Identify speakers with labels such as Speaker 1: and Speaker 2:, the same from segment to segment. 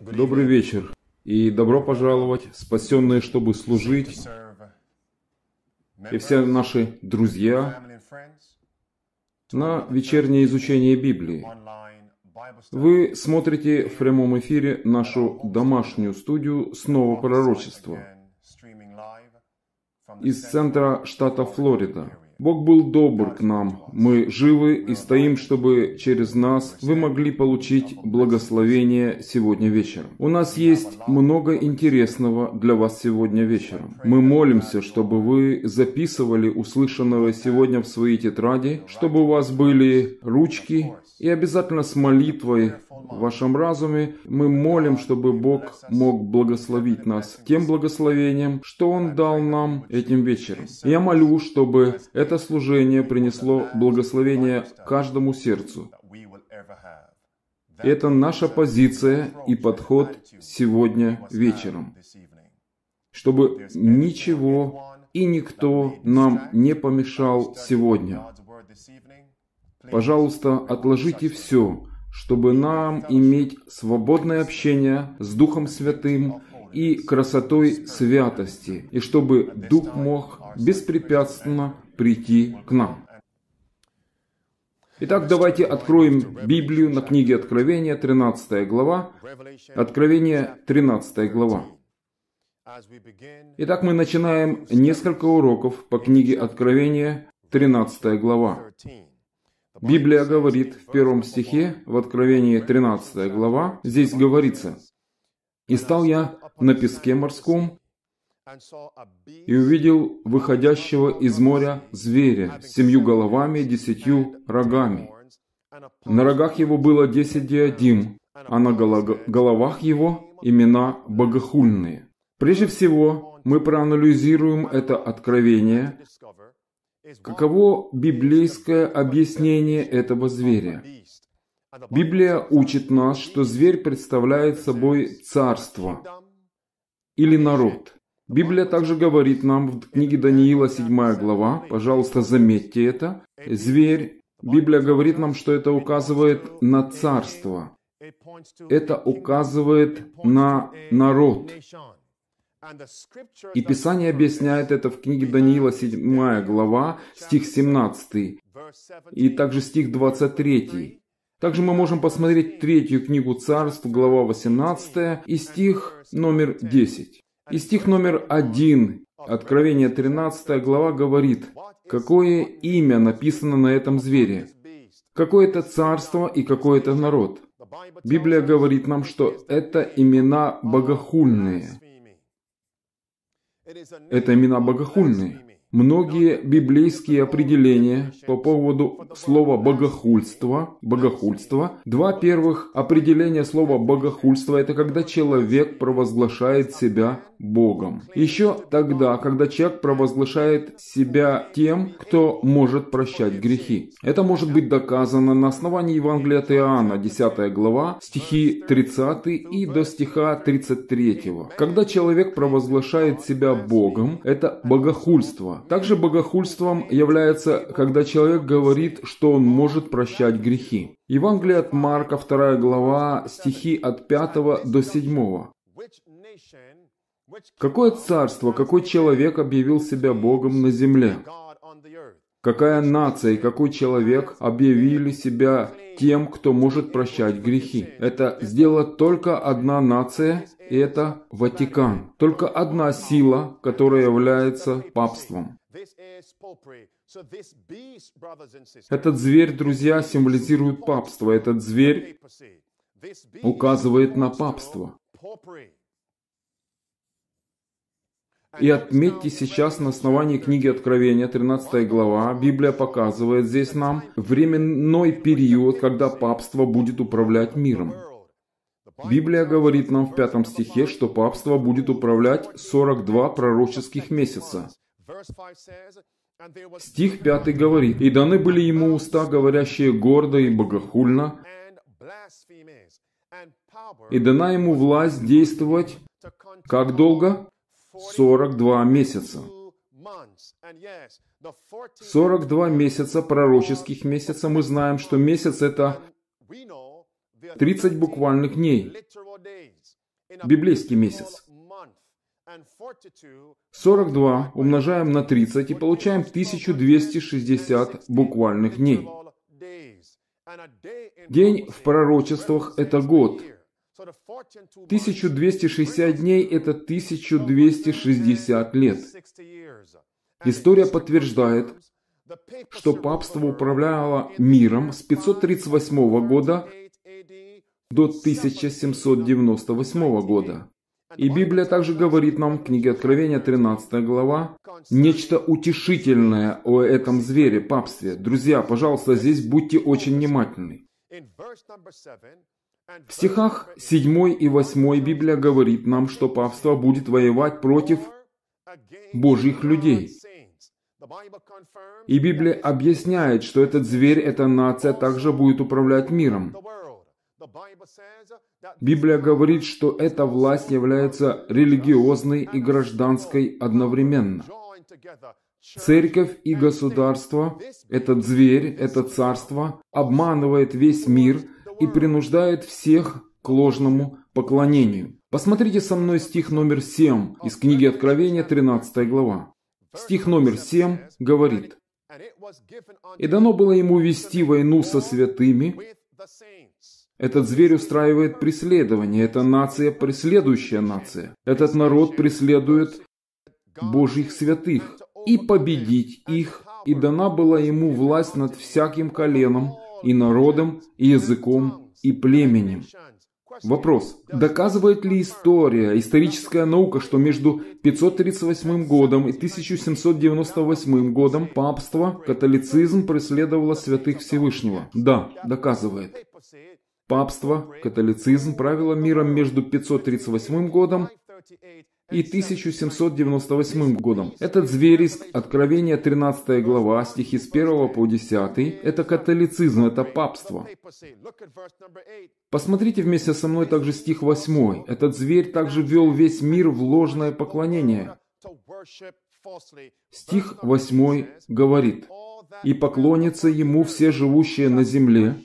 Speaker 1: Добрый вечер и добро пожаловать, спасенные, чтобы служить, и все наши друзья на вечернее изучение Библии. Вы смотрите в прямом эфире нашу домашнюю студию «Снова пророчество» из центра штата Флорида. Бог был добр к нам. Мы живы и стоим, чтобы через нас вы могли получить благословение сегодня вечером. У нас есть много интересного для вас сегодня вечером. Мы молимся, чтобы вы записывали услышанного сегодня в свои тетради, чтобы у вас были ручки, и обязательно с молитвой в вашем разуме мы молим, чтобы Бог мог благословить нас тем благословением, что Он дал нам этим вечером. Я молю, чтобы это служение принесло благословение каждому сердцу. Это наша позиция и подход сегодня вечером. Чтобы ничего и никто нам не помешал сегодня. Пожалуйста, отложите все, чтобы нам иметь свободное общение с Духом Святым и красотой святости, и чтобы Дух мог беспрепятственно прийти к нам. Итак, давайте откроем Библию на книге Откровения, 13 глава. Откровение, 13 глава. Итак, мы начинаем несколько уроков по книге Откровения, 13 глава. Библия говорит в первом стихе, в Откровении 13 глава, здесь говорится: «И стал я на песке морском, и увидел выходящего из моря зверя с 7 головами и 10 рогами. На рогах его было 10 диадим, а на головах его имена богохульные». Прежде всего, мы проанализируем это откровение. Каково библейское объяснение этого зверя? Библия учит нас, что зверь представляет собой царство или народ. Библия также говорит нам в книге Даниила, 7 глава, пожалуйста, заметьте это, зверь, Библия говорит нам, что это указывает на царство, это указывает на народ. И Писание объясняет это в книге Даниила, 7 глава, стих 17, и также стих 23. Также мы можем посмотреть третью книгу Царств, глава 18, и стих номер 10. И стих номер 1, Откровение 13 глава, говорит, какое имя написано на этом звере, какое это царство и какой это народ. Библия говорит нам, что это имена богохульные. Это имена богохульные. Многие библейские определения по поводу слова богохульство. Два первых определения слова богохульство — это когда человек провозглашает себя Богом. Еще тогда, когда человек провозглашает себя тем, кто может прощать грехи. Это может быть доказано на основании Евангелия от Иоанна, 10 глава, стихи 30 и до стиха 33. Когда человек провозглашает себя Богом, это богохульство. Также богохульством является, когда человек говорит, что он может прощать грехи. Евангелие от Марка, 2 глава, стихи от 5 до 7. Какое царство, какой человек объявил себя Богом на земле? Какая нация и какой человек объявили себя тем, кто может прощать грехи? Это сделала только одна нация, и это Ватикан. Только одна сила, которая является папством. Этот зверь, друзья, символизирует папство. Этот зверь указывает на папство. И отметьте сейчас на основании книги Откровения, 13 глава, Библия показывает здесь нам временной период, когда папство будет управлять миром. Библия говорит нам в 5 стихе, что папство будет управлять 42 пророческих месяца. Стих 5 говорит: «И даны были ему уста, говорящие гордо и богохульно, и дана ему власть действовать, как долго? 42 месяца». 42 месяца, пророческих месяца. Мы знаем, что месяц — это 30 буквальных дней. Библейский месяц. 42 умножаем на 30 и получаем 1260 буквальных дней. День в пророчествах – это год. 1260 дней – это 1260 лет. История подтверждает, что папство управляло миром с 538 года до 1798 года. И Библия также говорит нам в книге Откровения, 13 глава, нечто утешительное о этом звере, папстве. Друзья, пожалуйста, здесь будьте очень внимательны. В стихах 7 и 8 Библия говорит нам, что папство будет воевать против Божьих людей. И Библия объясняет, что этот зверь, эта нация также будет управлять миром. Библия говорит, что эта власть является религиозной и гражданской одновременно. Церковь и государство, этот зверь, это царство, обманывает весь мир и принуждает всех к ложному поклонению. Посмотрите со мной стих номер 7 из книги Откровения, 13 глава. Стих номер 7 говорит: «И дано было ему вести войну со святыми». Этот зверь устраивает преследование. Это нация, преследующая нация. Этот народ преследует Божьих святых. И победить их, и дана была ему власть над всяким коленом, и народом, и языком, и племенем. Вопрос. Доказывает ли историческая наука, что между 538 годом и 1798 годом папство, католицизм преследовало святых Всевышнего? Да, доказывает. Папство, католицизм правило миром между 538 годом и 1798 годом. Этот зверь из Откровения 13 глава, стихи с 1 по 10, это католицизм, это папство. Посмотрите вместе со мной также стих 8. Этот зверь также ввел весь мир в ложное поклонение. Стих 8 говорит: «И поклонятся ему все живущие на земле».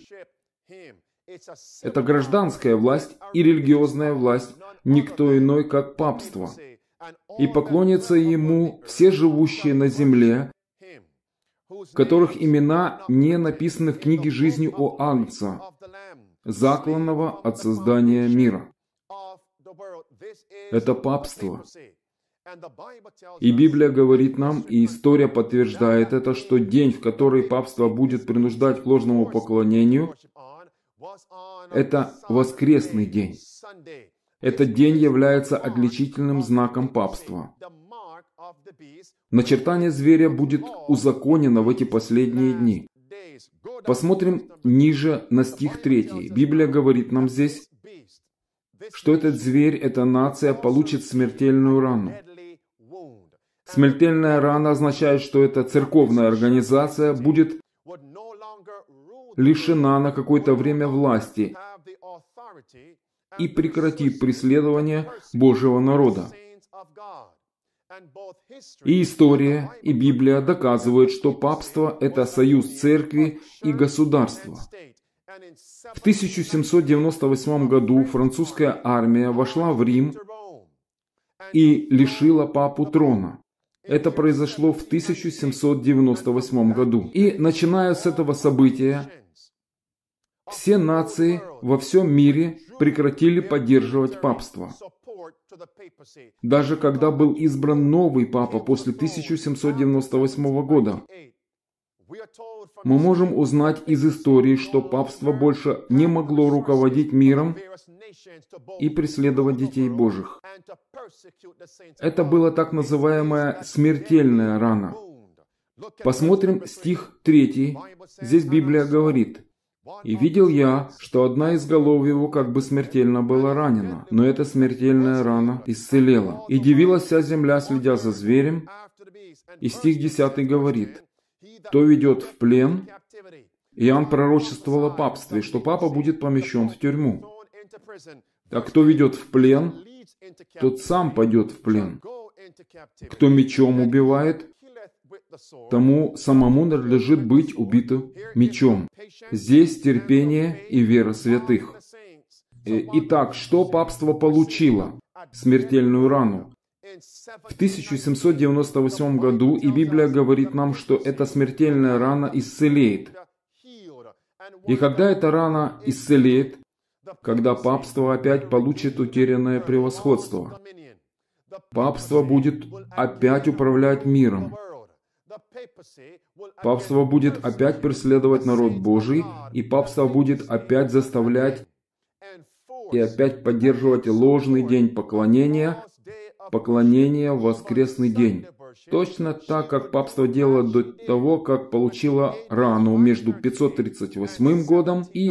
Speaker 1: Это гражданская власть и религиозная власть, никто иной, как папство. «И поклонятся ему все живущие на земле, которых имена не написаны в книге жизни у Агнца, закланного от создания мира». Это папство. И Библия говорит нам, и история подтверждает это, что день, в который папство будет принуждать к ложному поклонению, это воскресный день. Этот день является отличительным знаком папства. Начертание зверя будет узаконено в эти последние дни. Посмотрим ниже на стих 3. Библия говорит нам здесь, что этот зверь, эта нация, получит смертельную рану. Смертельная рана означает, что эта церковная организация будет лишена на какое-то время власти и прекратит преследование Божьего народа. И история, и Библия доказывают, что папство – это союз церкви и государства. В 1798 году французская армия вошла в Рим и лишила папу трона. Это произошло в 1798 году. И начиная с этого события, все нации во всем мире прекратили поддерживать папство. Даже когда был избран новый папа после 1798 года, мы можем узнать из истории, что папство больше не могло руководить миром и преследовать детей Божьих. Это была так называемая смертельная рана. Посмотрим стих 3. Здесь Библия говорит: «И видел я, что одна из голов его как бы смертельно была ранена, но эта смертельная рана исцелела. И дивилась вся земля, следя за зверем». И стих 10 говорит: «Кто ведет в плен?» Иоанн пророчествовал о папстве, что папа будет помещен в тюрьму. А кто ведет в плен, тот сам пойдет в плен. Кто мечом убивает, тому самому надлежит быть убитым мечом. Здесь терпение и вера святых. Итак, что папство получило? Смертельную рану. В 1798 году, и Библия говорит нам, что эта смертельная рана исцелеет. И когда эта рана исцелеет, когда папство опять получит утерянное превосходство, папство будет опять управлять миром. Папство будет опять преследовать народ Божий, и папство будет опять заставлять и опять поддерживать ложный день поклонения в воскресный день. Точно так, как папство делало до того, как получило рану между 538 годом и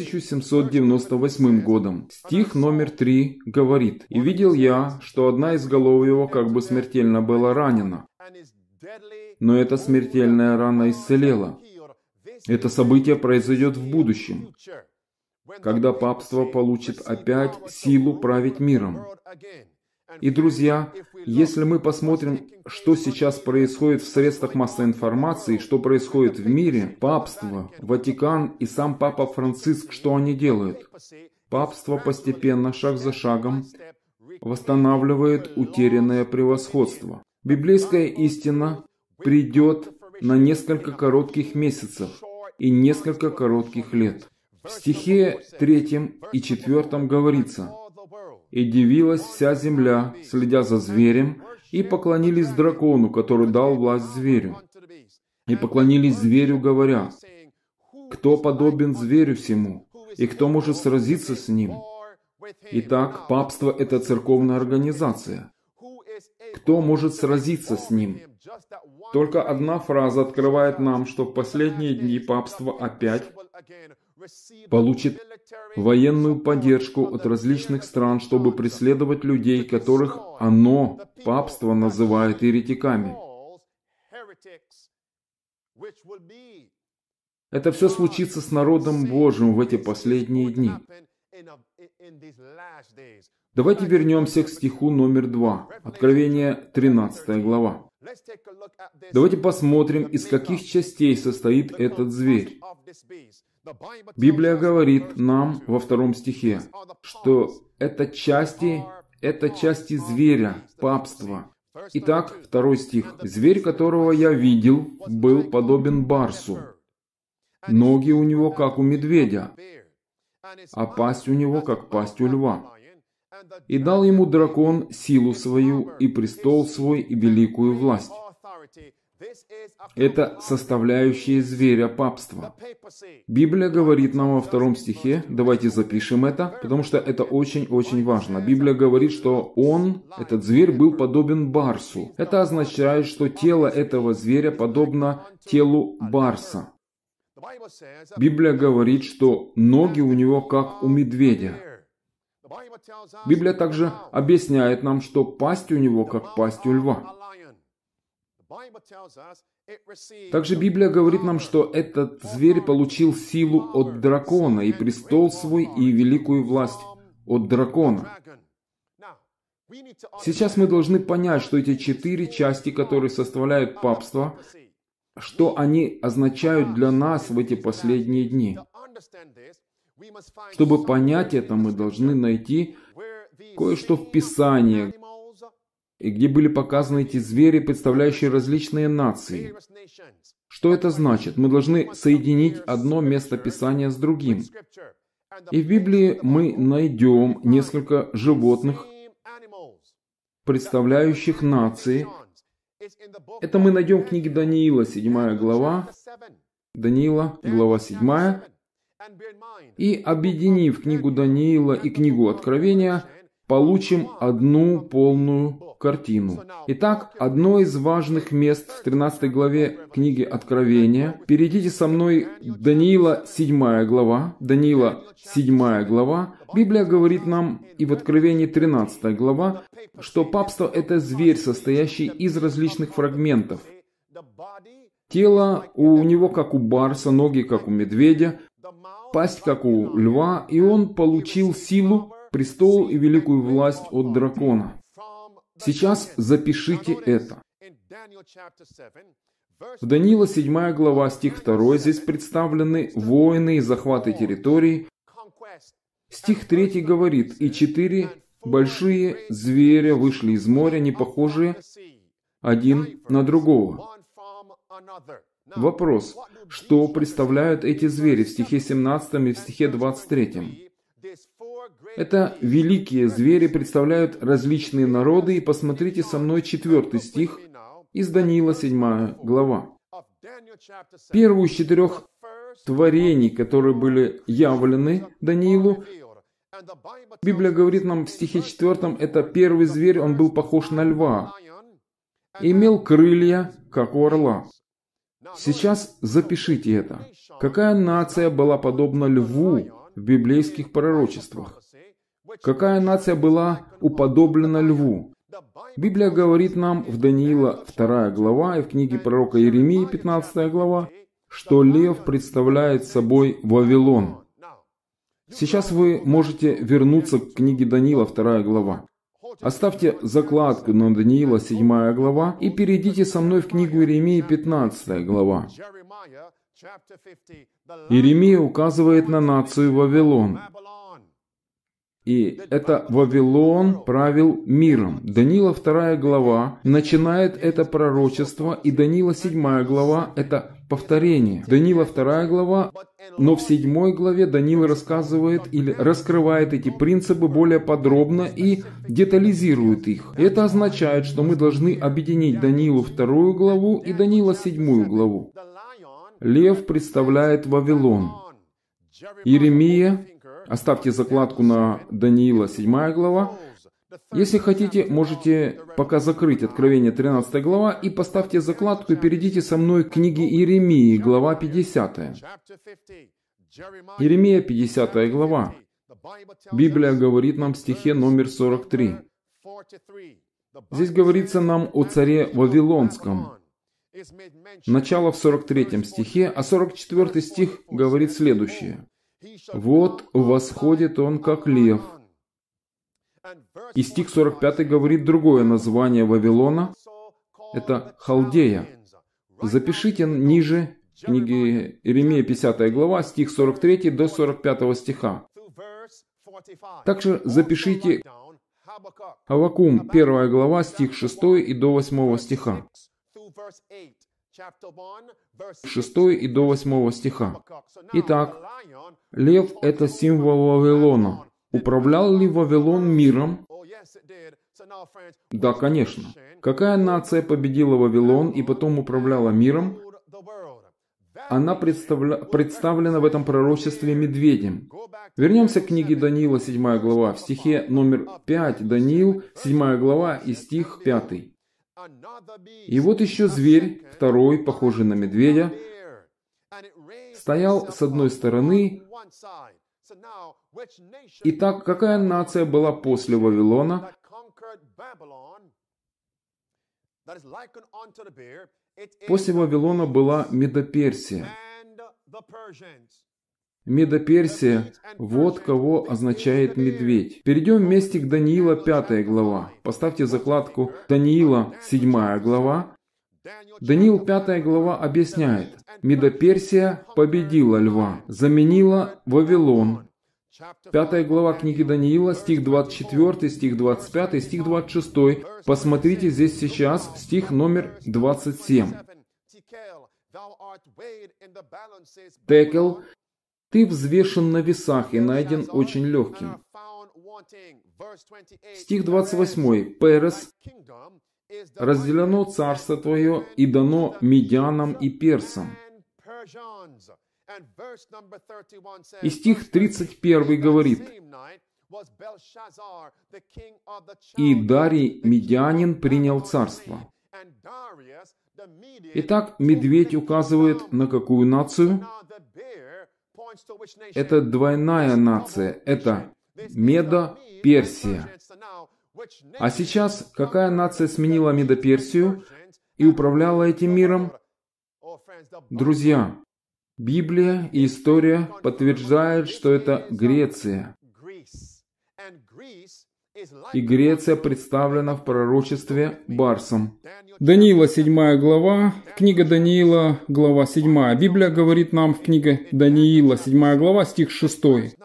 Speaker 1: 1798 годом. Стих номер 3 говорит: «И видел я, что одна из голов его как бы смертельно была ранена, но эта смертельная рана исцелела». Это событие произойдет в будущем, когда папство получит опять силу править миром. И, друзья, если мы посмотрим, что сейчас происходит в средствах массовой информации, что происходит в мире, папство, Ватикан и сам Папа Франциск, что они делают? Папство постепенно, шаг за шагом, восстанавливает утерянное превосходство. Библейская истина придет на несколько коротких месяцев и несколько коротких лет. В стихе 3 и 4 говорится: «И дивилась вся земля, следя за зверем, и поклонились дракону, который дал власть зверю. И поклонились зверю, говоря: кто подобен зверю всему, и кто может сразиться с ним?» Итак, папство – это церковная организация. Кто может сразиться с ним? Только одна фраза открывает нам, что в последние дни папство опять получит военную поддержку от различных стран, чтобы преследовать людей, которых оно, папство, называет еретиками. Это все случится с народом Божьим в эти последние дни. Давайте вернемся к стиху номер 2, Откровение 13 глава. Давайте посмотрим, из каких частей состоит этот зверь. Библия говорит нам во 2 стихе, что это части зверя, папства. Итак, 2 стих. «Зверь, которого я видел, был подобен барсу. Ноги у него, как у медведя, а пасть у него, как пасть у льва. И дал ему дракон силу свою, и престол свой, и великую власть». Это составляющие зверя папства. Библия говорит нам во 2 стихе, давайте запишем это, потому что это очень-очень важно. Библия говорит, что этот зверь, был подобен барсу. Это означает, что тело этого зверя подобно телу барса. Библия говорит, что ноги у него как у медведя. Библия также объясняет нам, что пасть у него как пасть у льва. Также Библия говорит нам, что этот зверь получил силу от дракона, и престол свой, и великую власть от дракона. Сейчас мы должны понять, что эти 4 части, которые составляют папство, что они означают для нас в эти последние дни. Чтобы понять это, мы должны найти кое-что в Писании, где были показаны эти звери, представляющие различные нации. Что это значит? Мы должны соединить одно место Писания с другим. И в Библии мы найдем несколько животных, представляющих нации. Это мы найдем в книге Даниила, 7 глава. Даниила, глава 7. И объединив книгу Даниила и книгу Откровения, получим одну полную картину. Итак, одно из важных мест в 13 главе книги Откровения. Перейдите со мной к Даниила 7 глава. Даниила 7 глава. Библия говорит нам и в Откровении 13 глава, что папство – это зверь, состоящий из различных фрагментов. Тело у него как у барса, ноги как у медведя, пасть как у льва, и он получил силу, престол и великую власть от дракона. Сейчас запишите это. В Даниила 7 глава, стих 2, здесь представлены войны и захваты территорий, Стих 3 говорит: «И 4 большие зверя вышли из моря, не похожие один на другого». Вопрос: что представляют эти звери в стихе 17 и в стихе 23? Это великие звери представляют различные народы, и посмотрите со мной 4 стих из Даниила 7 глава. Первую из 4 творений, которые были явлены Даниилу, Библия говорит нам в стихе 4, это первый зверь, он был похож на льва, и имел крылья, как у орла. Сейчас запишите это. Какая нация была подобна льву в библейских пророчествах? Какая нация была уподоблена льву? Библия говорит нам в Даниила 2 глава и в книге пророка Иеремии 15 глава, что лев представляет собой Вавилон. Сейчас вы можете вернуться к книге Даниила 2 глава. Оставьте закладку на Даниила 7 глава и перейдите со мной в книгу Иеремии 15 глава. Иеремия указывает на нацию Вавилон. И это Вавилон правил миром. Даниила 2 глава начинает это пророчество, и Даниила 7 глава это повторение. Даниила 2 глава, но в 7 главе Даниил рассказывает или раскрывает эти принципы более подробно и детализирует их. Это означает, что мы должны объединить Даниилу 2 главу и Даниила 7 главу. Лев представляет Вавилон. Иеремия, оставьте закладку на Даниила 7 глава. Если хотите, можете пока закрыть Откровение 13 глава и поставьте закладку и перейдите со мной к книге Иеремии, глава 50. Иеремия 50 глава. Библия говорит нам в стихе номер 43. Здесь говорится нам о царе Вавилонском. Начало в 43 стихе, а 44 стих говорит следующее. «Вот восходит он, как лев». И стих 45 говорит другое название Вавилона. Это Халдея. Запишите ниже книги Иеремия 50 глава, стих 43 до 45 стиха. Также запишите Аввакум 1 глава, стих 6 и до 8 стиха. 6 и до 8 стиха. Итак, лев – это символ Вавилона. Управлял ли Вавилон миром? Да, конечно. Какая нация победила Вавилон и потом управляла миром? Она представлена в этом пророчестве медведем. Вернемся к книге Даниила 7 глава. В стихе номер 5 Даниил 7 глава и стих 5. «И вот еще зверь, второй, похожий на медведя, стоял с одной стороны». Итак, какая нация была после Вавилона? После Вавилона была Медоперсия. Медоперсия, вот кого означает медведь. Перейдем вместе к Даниила 5 глава. Поставьте закладку Даниила 7 глава. Даниил 5 глава объясняет. Медоперсия победила льва, заменила Вавилон. 5 глава книги Даниила, стих 24, стих 25, стих 26. Посмотрите здесь сейчас стих номер 27. Текел, ты взвешен на весах и найден очень легким. Стих 28. Перес, разделено царство твое и дано медянам и персам. И стих 31 говорит, «И Дарий Медянин принял царство». Итак, медведь указывает на какую нацию? Это двойная нация, это Медо-Персия. А сейчас какая нация сменила Медо-Персию и управляла этим миром? Друзья, Библия и история подтверждают, что это Греция. и Греция представлена в пророчестве барсом. Даниила 7 глава, книга Даниила, глава 7. Библия говорит нам в книге Даниила 7 глава, стих 6.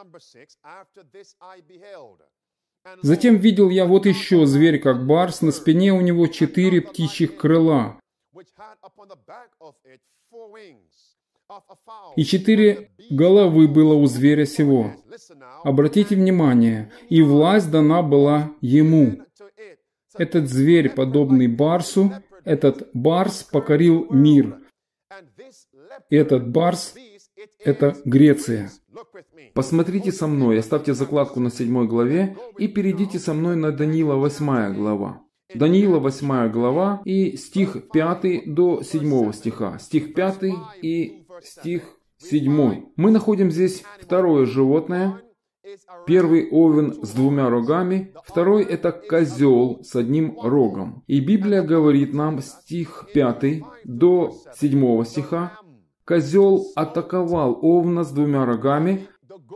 Speaker 1: «Затем видел я вот еще зверь, как барс, на спине у него 4 птичьих крыла, и 4 головы было у зверя сего». Обратите внимание, и власть дана была ему. Этот зверь, подобный барсу, этот барс покорил мир. Этот барс – это Греция. Посмотрите со мной, оставьте закладку на 7 главе и перейдите со мной на Даниила 8 глава. Даниила 8 глава и стих 5 до 7 стиха. Стих 5 и стих 7. Мы находим здесь второе животное. Первый овен с 2 рогами, второй это козел с 1 рогом. И Библия говорит нам, стих 5 до 7 стиха, козел атаковал овна с 2 рогами.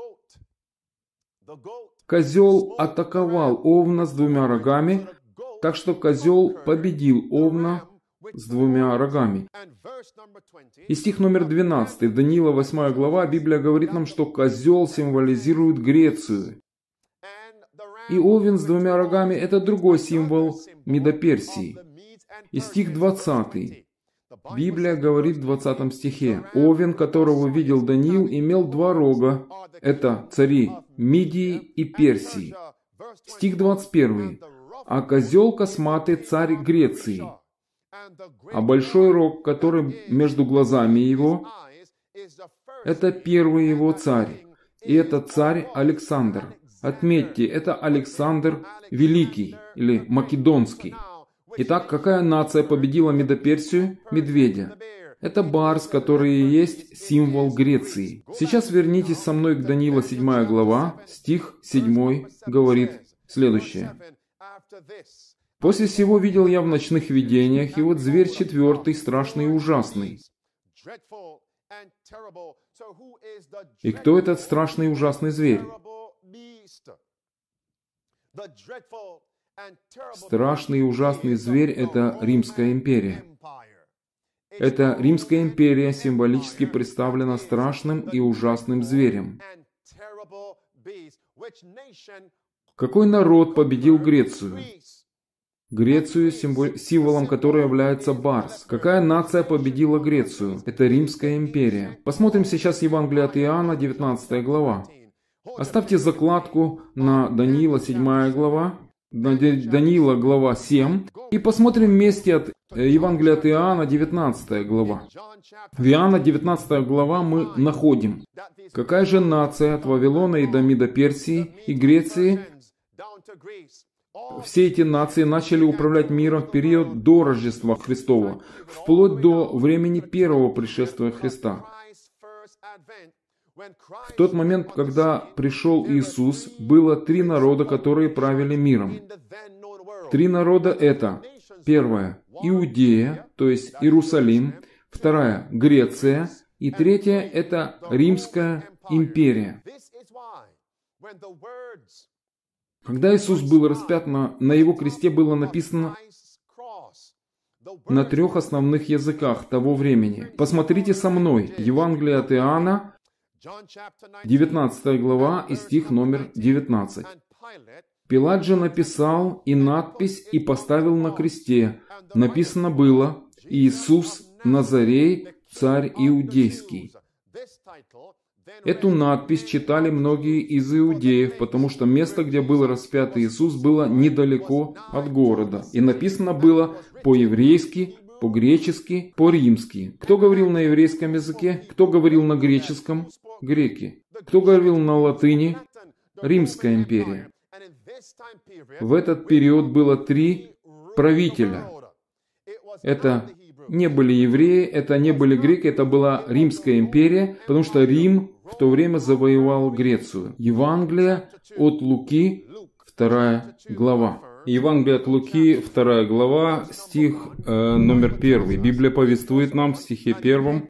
Speaker 1: Козел атаковал овна с 2 рогами, так что козел победил овна с 2 рогами. И стих номер 12, Даниила 8 глава, Библия говорит нам, что козел символизирует Грецию. И овен с 2 рогами – это другой символ Медоперсии. И стих 20, Библия говорит в 20 стихе, овен, которого видел Даниил, имел 2 рога. Это цари Мидии и Персии. Стих 21, а козел косматый царь Греции. А большой рог, который между глазами его, это первый его царь. И это царь Александр. Отметьте, это Александр Великий или Македонский. Итак, какая нация победила Медоперсию? Медведя. Это барс, который и есть символ Греции. Сейчас вернитесь со мной к Даниила 7 глава, стих 7 говорит следующее. «После сего видел я в ночных видениях, и вот зверь 4, страшный и ужасный». И кто этот страшный и ужасный зверь? Страшный и ужасный зверь – это Римская империя. Эта Римская империя символически представлена страшным и ужасным зверем. Какой народ победил Грецию? Грецию, символом которой является барс. Какая нация победила Грецию? Это Римская империя. Посмотрим сейчас Евангелие от Иоанна, 19 глава. Оставьте закладку на Даниила 7 глава, на Даниила глава 7, и посмотрим вместе от Евангелия от Иоанна, 19 глава. В Иоанна 19 глава мы находим, какая же нация от Вавилона и до Медоперсии и Греции. Все эти нации начали управлять миром в период до Рождества Христова, вплоть до времени первого пришествия Христа. В тот момент, когда пришел Иисус, было 3 народа, которые правили миром. 3 народа это: первое – Иудея, то есть Иерусалим, вторая – Греция, и третья – это Римская империя. Когда Иисус был распят, на Его кресте было написано на 3 основных языках того времени. Посмотрите со мной, Евангелие от Иоанна, 19 глава и стих номер 19. «Пилат же написал и надпись, и поставил на кресте. Написано было: Иисус Назарей, царь иудейский». Эту надпись читали многие из иудеев, потому что место, где был распят Иисус, было недалеко от города. И написано было по-еврейски, по-гречески, по-римски. Кто говорил на еврейском языке? Кто говорил на греческом? Греки. Кто говорил на латыни? Римская империя. В этот период было 3 правителя. Это не были евреи, это не были греки, это была Римская империя, потому что Рим в то время завоевал Грецию. Евангелие от Луки, 2 глава. Евангелие от Луки, 2 глава, стих номер 1. Библия повествует нам в стихе 1.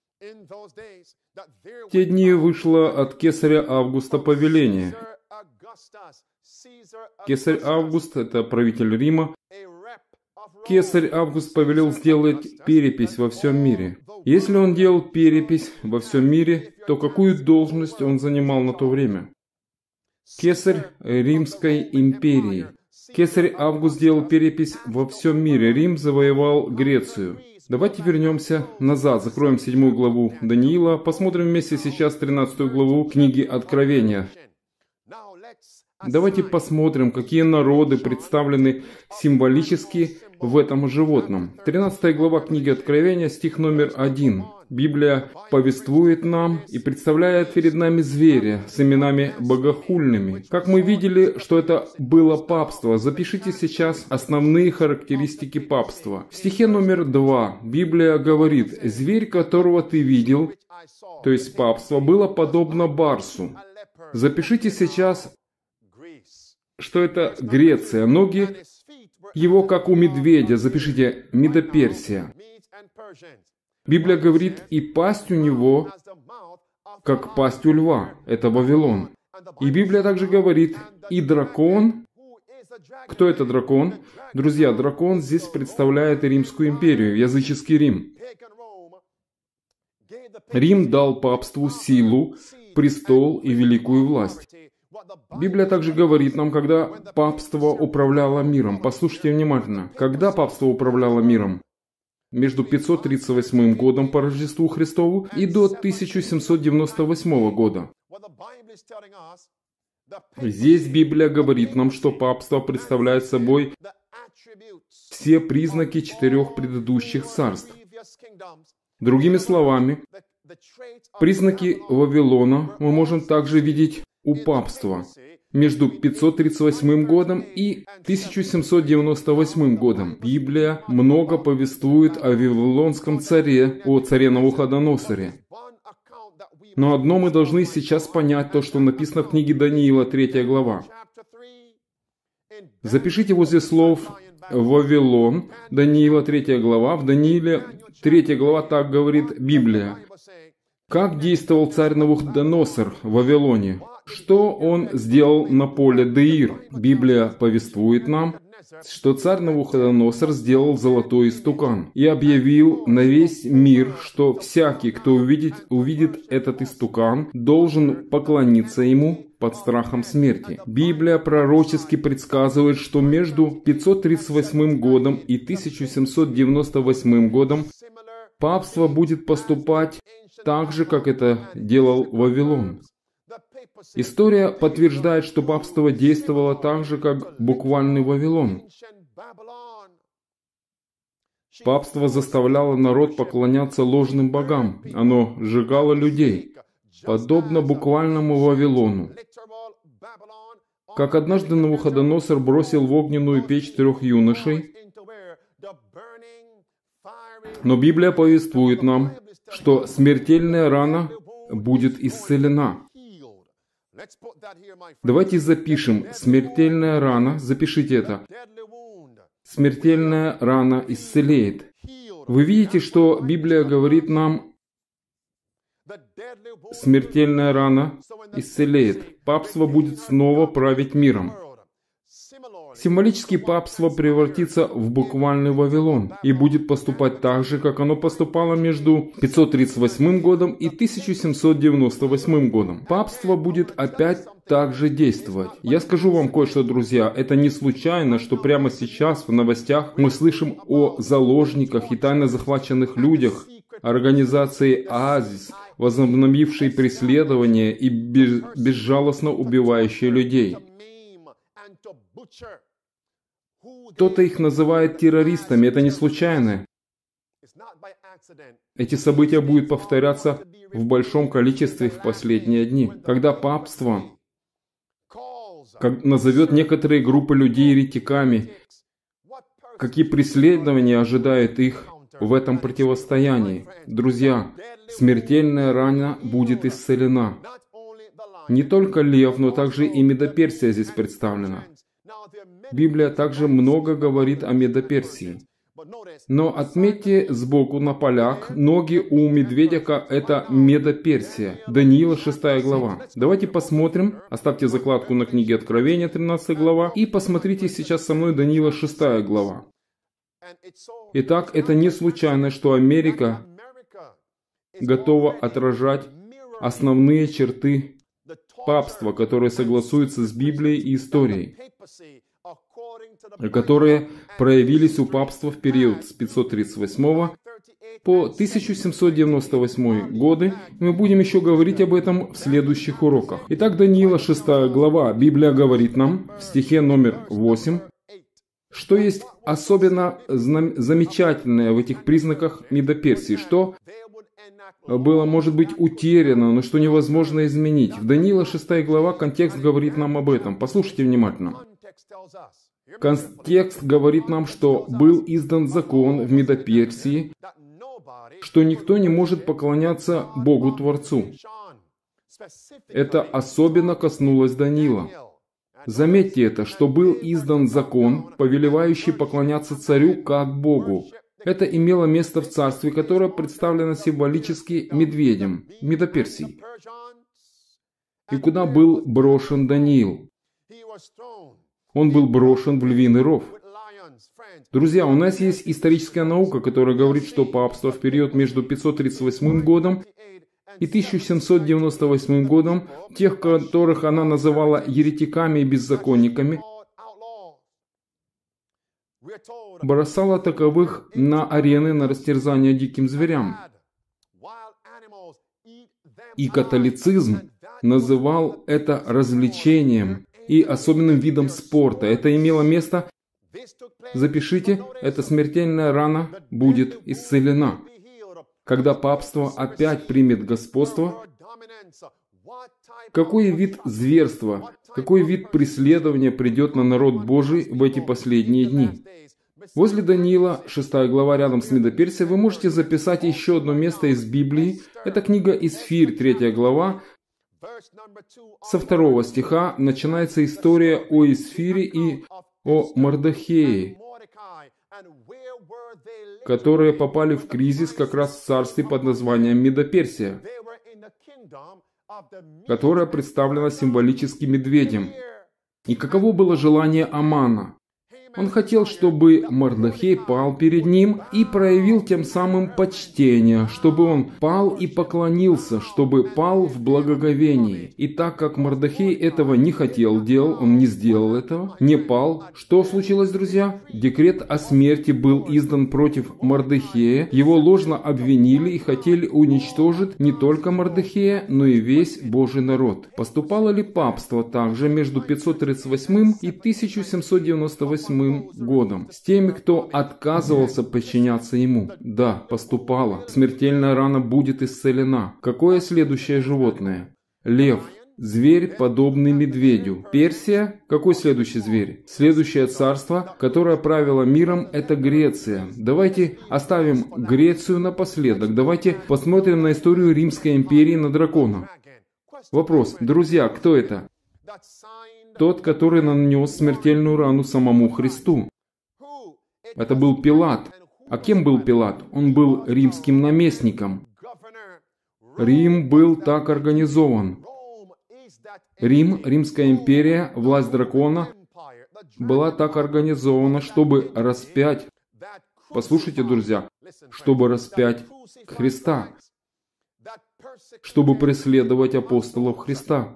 Speaker 1: «В те дни вышло от кесаря Августа повеление, Кесарь Август – это правитель Рима. Кесарь Август повелел сделать перепись во всем мире. Если он делал перепись во всем мире, то какую должность он занимал на то время? Кесарь Римской империи. Кесарь Август делал перепись во всем мире. Рим завоевал Грецию. Давайте вернемся назад, закроем 7 главу Даниила, посмотрим вместе сейчас 13 главу книги Откровения. Давайте посмотрим, какие народы представлены символически в этом животном. 13 глава книги Откровения, стих номер 1. Библия повествует нам и представляет перед нами зверя с именами богохульными. Как мы видели, что это было папство, запишите сейчас основные характеристики папства. В стихе номер 2 Библия говорит: «Зверь, которого ты видел», то есть папство, было подобно барсу. Запишите сейчас, что это Греция. Ноги его, как у медведя. Запишите: Медоперсия. Библия говорит, и пасть у него, как пасть у льва. Это Вавилон. И Библия также говорит, и дракон. Кто это дракон? Друзья, дракон здесь представляет Римскую империю, языческий Рим. Рим дал папству силу, престол и великую власть. Библия также говорит нам, когда папство управляло миром. Послушайте внимательно. Когда папство управляло миром? Между 538 годом по Рождеству Христову и до 1798 года. Здесь Библия говорит нам, что папство представляет собой все признаки 4 предыдущих царств. Другими словами, признаки Вавилона мы можем также видеть у папства между 538 годом и 1798 годом. Библия много повествует о Вавилонском царе, о царе Навуходоносоре. Но одно мы должны сейчас понять, то, что написано в книге Даниила, 3 глава. Запишите возле слов «Вавилон», Даниила, 3 глава. В Данииле 3 глава так говорит Библия. Как действовал царь Навуходоносор в Вавилоне? Что он сделал на поле Деир? Библия повествует нам, что царь Навуходоносор сделал золотой истукан и объявил на весь мир, что всякий, кто увидит этот истукан, должен поклониться ему под страхом смерти. Библия пророчески предсказывает, что между 538 годом и 1798 годом папство будет поступать так же, как это делал Вавилон. История подтверждает, что папство действовало так же, как буквальный Вавилон. Папство заставляло народ поклоняться ложным богам. Оно сжигало людей, подобно буквальному Вавилону. Как однажды Навуходоносор бросил в огненную печь 3 юношей. Но Библия повествует нам, что смертельная рана будет исцелена. Давайте запишем «смертельная рана», запишите это. Смертельная рана исцелеет. Вы видите, что Библия говорит нам, смертельная рана исцелеет. Папство будет снова править миром. Символически папство превратится в буквальный Вавилон и будет поступать так же, как оно поступало между 538 годом и 1798 годом. Папство будет опять так же действовать. Я скажу вам кое-что, друзья. Это не случайно, что прямо сейчас в новостях мы слышим о заложниках и тайно захваченных людях, организации «Оазис», возобновившей преследование и безжалостно убивающей людей. Кто-то их называет террористами, это не случайно. Эти события будут повторяться в большом количестве в последние дни, когда папство назовет некоторые группы людей еретиками, какие преследования ожидают их в этом противостоянии. Друзья, смертельная рана будет исцелена. Не только лев, но также и Медоперсия здесь представлена. Библия также много говорит о Медоперсии. Но отметьте сбоку на полях, ноги у медведя — это Медоперсия. Даниила 6 глава. Давайте посмотрим, оставьте закладку на книге Откровения 13 глава, и посмотрите сейчас со мной Даниила 6 глава. Итак, это не случайно, что Америка готова отражать основные черты папства, которые согласуются с Библией и историей, которые проявились у папства в период с 538 по 1798 годы. Мы будем еще говорить об этом в следующих уроках. Итак, Даниила 6 глава. Библия говорит нам в стихе номер 8, что есть особенно замечательное в этих признаках Медоперсии, что было, может быть, утеряно, но что невозможно изменить. В Даниила 6 глава контекст говорит нам об этом. Послушайте внимательно. Контекст говорит нам, что был издан закон в Медоперсии, что никто не может поклоняться Богу Творцу. Это особенно коснулось Даниила. Заметьте это, что был издан закон, повелевающий поклоняться царю как Богу. Это имело место в царстве, которое представлено символически медведем, Медоперсией. И куда был брошен Даниил? Он был брошен в львиный ров. Друзья, у нас есть историческая наука, которая говорит, что папство в период между 538 годом и 1798 годом, тех, которых она называла еретиками и беззаконниками, бросала таковых на арены на растерзание диким зверям. И католицизм называл это развлечением и особенным видом спорта. Это имело место, запишите, эта смертельная рана будет исцелена. Когда папство опять примет господство, какой вид зверства, какой вид преследования придет на народ Божий в эти последние дни? Возле Даниила, 6 глава, рядом с Медоперсией, вы можете записать еще одно место из Библии. Это книга Исфирь, 3 глава. Со 2 стиха начинается история о Исфире и о Мордехее, которые попали в кризис как раз в царстве под названием Медоперсия, которое представлено символически медведем. И каково было желание Амана? Он хотел, чтобы Мордехей пал перед ним и проявил тем самым почтение, чтобы он пал и поклонился, чтобы пал в благоговении. И так как Мордехей этого не хотел делать, он не сделал этого, не пал, что случилось, друзья? Декрет о смерти был издан против Мордехея, его ложно обвинили и хотели уничтожить не только Мордехея, но и весь Божий народ. Поступало ли папство также между 538 и 1798 годом с теми, кто отказывался подчиняться ему? Да, поступало. Смертельная рана будет исцелена. Какое следующее животное? Лев. Зверь, подобный медведю. Персия. Какой следующий зверь? Следующее царство, которое правило миром, это Греция. Давайте оставим Грецию напоследок. Давайте посмотрим на историю Римской империи, на дракона. Вопрос. Друзья, кто это? Тот, который нанес смертельную рану самому Христу. Это был Пилат. А кем был Пилат? Он был римским наместником. Рим был так организован. Рим, Римская империя, власть дракона была так организована, чтобы распять, послушайте, друзья, чтобы распять Христа, чтобы преследовать апостолов Христа.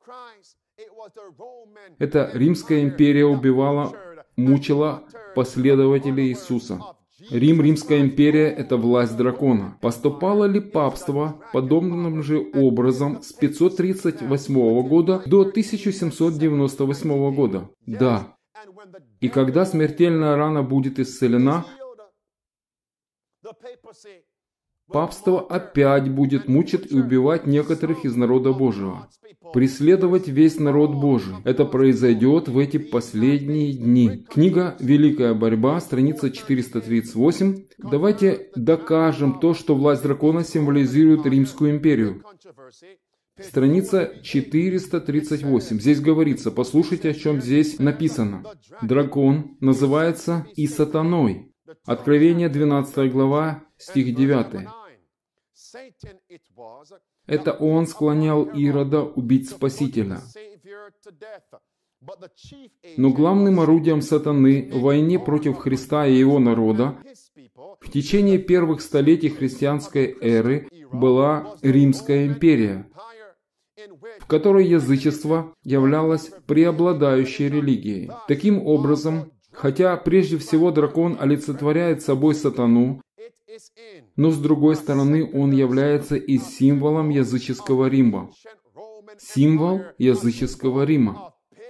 Speaker 1: Эта Римская империя убивала, мучила последователей Иисуса. Рим, Римская империя – это власть дракона. Поступало ли папство подобным же образом с 538 года до 1798 года? Да. И когда смертельная рана будет исцелена, папство опять будет мучить и убивать некоторых из народа Божьего, преследовать весь народ Божий. Это произойдет в эти последние дни. Книга «Великая борьба», страница 438. Давайте докажем то, что власть дракона символизирует Римскую империю. Страница 438. Здесь говорится, послушайте, о чем здесь написано. Дракон называется и сатаной. Откровение 12 глава, стих 9. Это он склонял Ирода убить Спасителя. Но главным орудием сатаны в войне против Христа и его народа в течение первых столетий христианской эры была Римская империя, в которой язычество являлось преобладающей религией. Таким образом, хотя прежде всего дракон олицетворяет собой сатану, но с другой стороны он является и символом языческого Рима. Символ языческого Рима.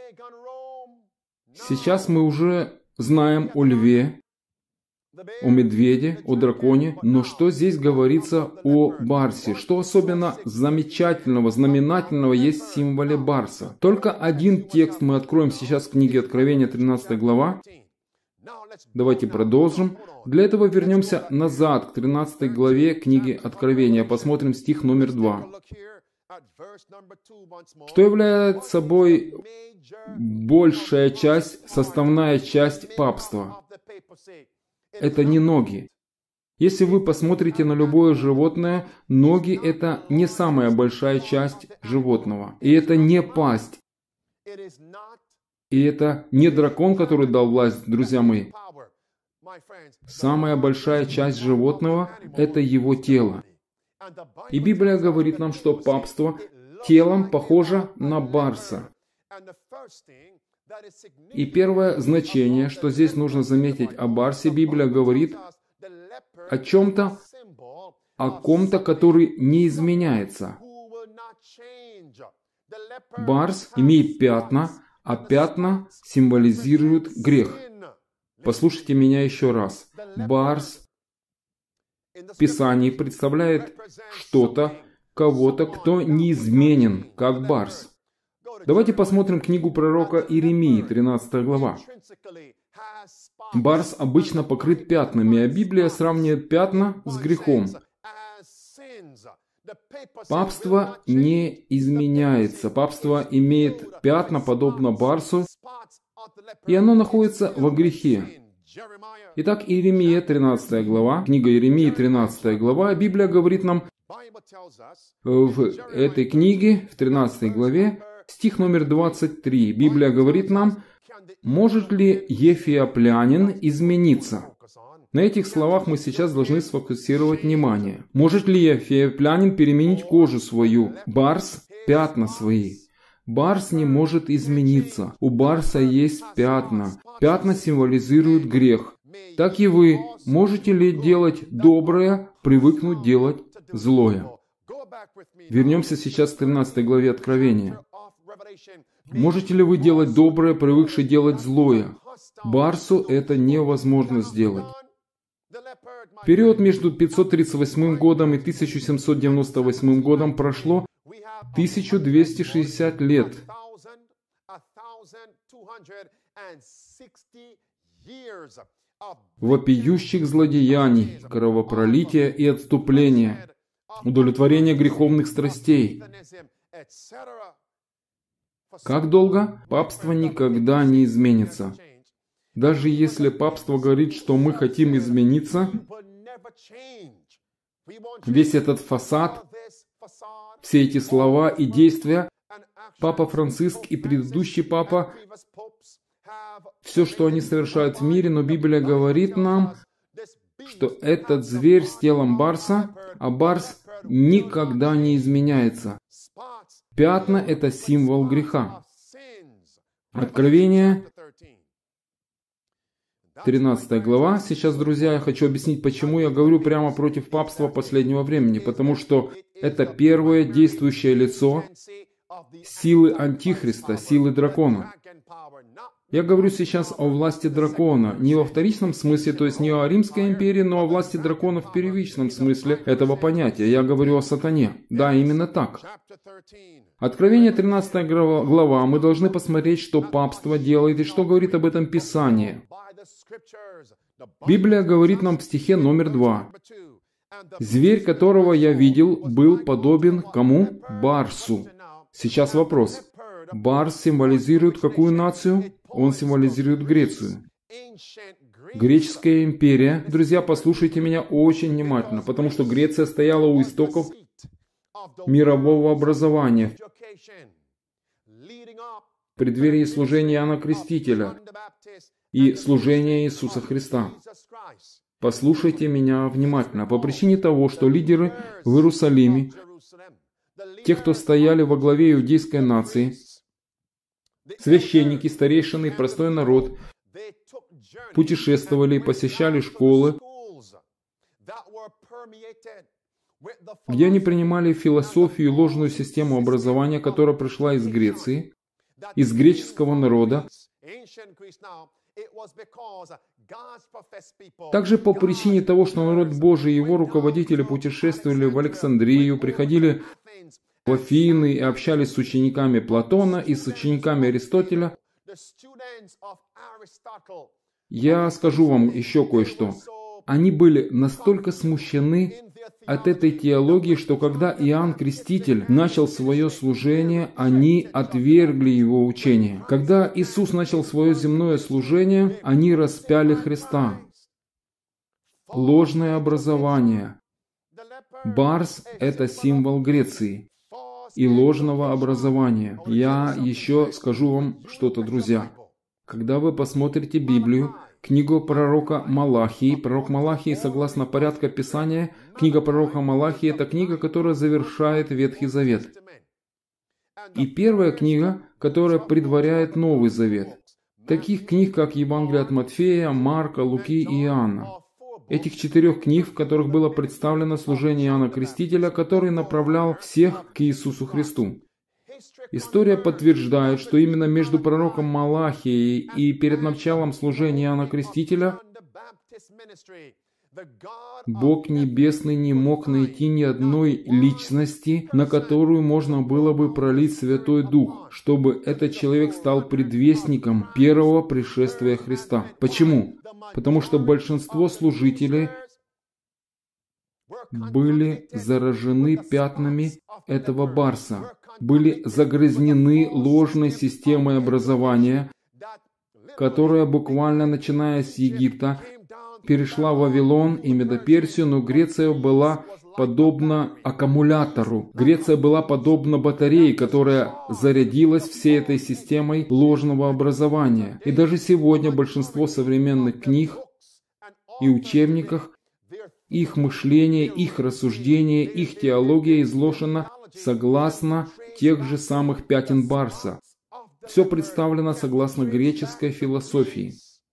Speaker 1: Сейчас мы уже знаем о льве, о медведе, о драконе, но что здесь говорится о барсе? Что особенно замечательного, знаменательного есть в символе барса? Только один текст мы откроем сейчас в книге Откровения, 13 глава. Давайте продолжим. Для этого вернемся назад к 13 главе книги Откровения. Посмотрим стих номер 2. Что является собой большая часть, составная часть папства? Это не ноги. Если вы посмотрите на любое животное, ноги – это не самая большая часть животного. И это не пасть. И это не дракон, который дал власть, друзья мои. Самая большая часть животного – это его тело. И Библия говорит нам, что папство телом похоже на барса. И первое значение, что здесь нужно заметить о барсе, Библия говорит о чем-то, о ком-то, который не изменяется. Барс имеет пятна, а пятна символизируют грех. Послушайте меня еще раз. Барс в Писании представляет что-то, кого-то, кто неизменен, как барс. Давайте посмотрим книгу пророка Иеремии, 13 глава. Барс обычно покрыт пятнами, а Библия сравнивает пятна с грехом. Папство не изменяется. Папство имеет пятна, подобно барсу, и оно находится во грехе. Итак, Иеремия, 13 глава, книга Иеремии, 13 глава, Библия говорит нам в этой книге, в 13 главе, стих номер 23. Библия говорит нам, может ли эфиоплянин измениться? На этих словах мы сейчас должны сфокусировать внимание. Может ли эфиоплянин переменить кожу свою? Барс – пятна свои. Барс не может измениться. У барса есть пятна. Пятна символизируют грех. Так и вы можете ли делать доброе, привыкнуть делать злое? Вернемся сейчас к 13 главе Откровения. Можете ли вы делать доброе, привыкши делать злое? Барсу это невозможно сделать. Период между 538 годом и 1798 годом прошло 1260 лет. Вопиющих злодеяний, кровопролития и отступления, удовлетворения греховных страстей. Как долго? Папство никогда не изменится. Даже если папство говорит, что мы хотим измениться, весь этот фасад, все эти слова и действия, Папа Франциск и предыдущий папа, все, что они совершают в мире, но Библия говорит нам, что этот зверь с телом барса, а барс никогда не изменяется. Пятна – это символ греха. Откровение, 13 глава. Сейчас, друзья, я хочу объяснить, почему я говорю прямо против папства последнего времени. Потому что это первое действующее лицо силы Антихриста, силы дракона. Я говорю сейчас о власти дракона, не во вторичном смысле, то есть не о Римской империи, но о власти дракона в первичном смысле этого понятия. Я говорю о сатане. Да, именно так. Откровение 13 глава. Мы должны посмотреть, что папство делает и что говорит об этом Писание. Библия говорит нам в стихе номер 2. «Зверь, которого я видел, был подобен кому? Барсу». Сейчас вопрос. Барс символизирует какую нацию? Он символизирует Грецию. Греческая империя, друзья, послушайте меня очень внимательно, потому что Греция стояла у истоков мирового образования в преддверии служения Иоанна Крестителя и служения Иисуса Христа. Послушайте меня внимательно. По причине того, что лидеры в Иерусалиме, те, кто стояли во главе иудейской нации, священники, старейшины, простой народ, путешествовали и посещали школы, где они принимали философию и ложную систему образования, которая пришла из Греции, из греческого народа. Также по причине того, что народ Божий и его руководители путешествовали в Александрию, приходили в Афины и общались с учениками Платона и с учениками Аристотеля, я скажу вам еще кое-что. Они были настолько смущены от этой теологии, что когда Иоанн Креститель начал свое служение, они отвергли его учение. Когда Иисус начал свое земное служение, они распяли Христа. Ложное образование. Барс – это символ Греции и ложного образования. Я еще скажу вам что-то, друзья. Когда вы посмотрите Библию, книгу пророка Малахии, пророк Малахии, согласно порядка Писания, книга пророка Малахии – это книга, которая завершает Ветхий Завет. И первая книга, которая предваряет Новый Завет. Таких книг, как Евангелие от Матфея, Марка, Луки и Иоанна. Этих 4 книг, в которых было представлено служение Иоанна Крестителя, который направлял всех к Иисусу Христу. История подтверждает, что именно между пророком Малахией и перед началом служения Иоанна Крестителя Бог Небесный не мог найти ни одной личности, на которую можно было бы пролить Святой Дух, чтобы этот человек стал предвестником первого пришествия Христа. Почему? Потому что большинство служителей были заражены пятнами этого барса, были загрязнены ложной системой образования, которая буквально начиная с Египта перешла в Вавилон и Медоперсию, но Греция была подобна аккумулятору. Греция была подобна батарее, которая зарядилась всей этой системой ложного образования. И даже сегодня большинство современных книг и учебников, их мышление, их рассуждение, их теология изложена согласно тех же самых пятен барса. Все представлено согласно греческой философии.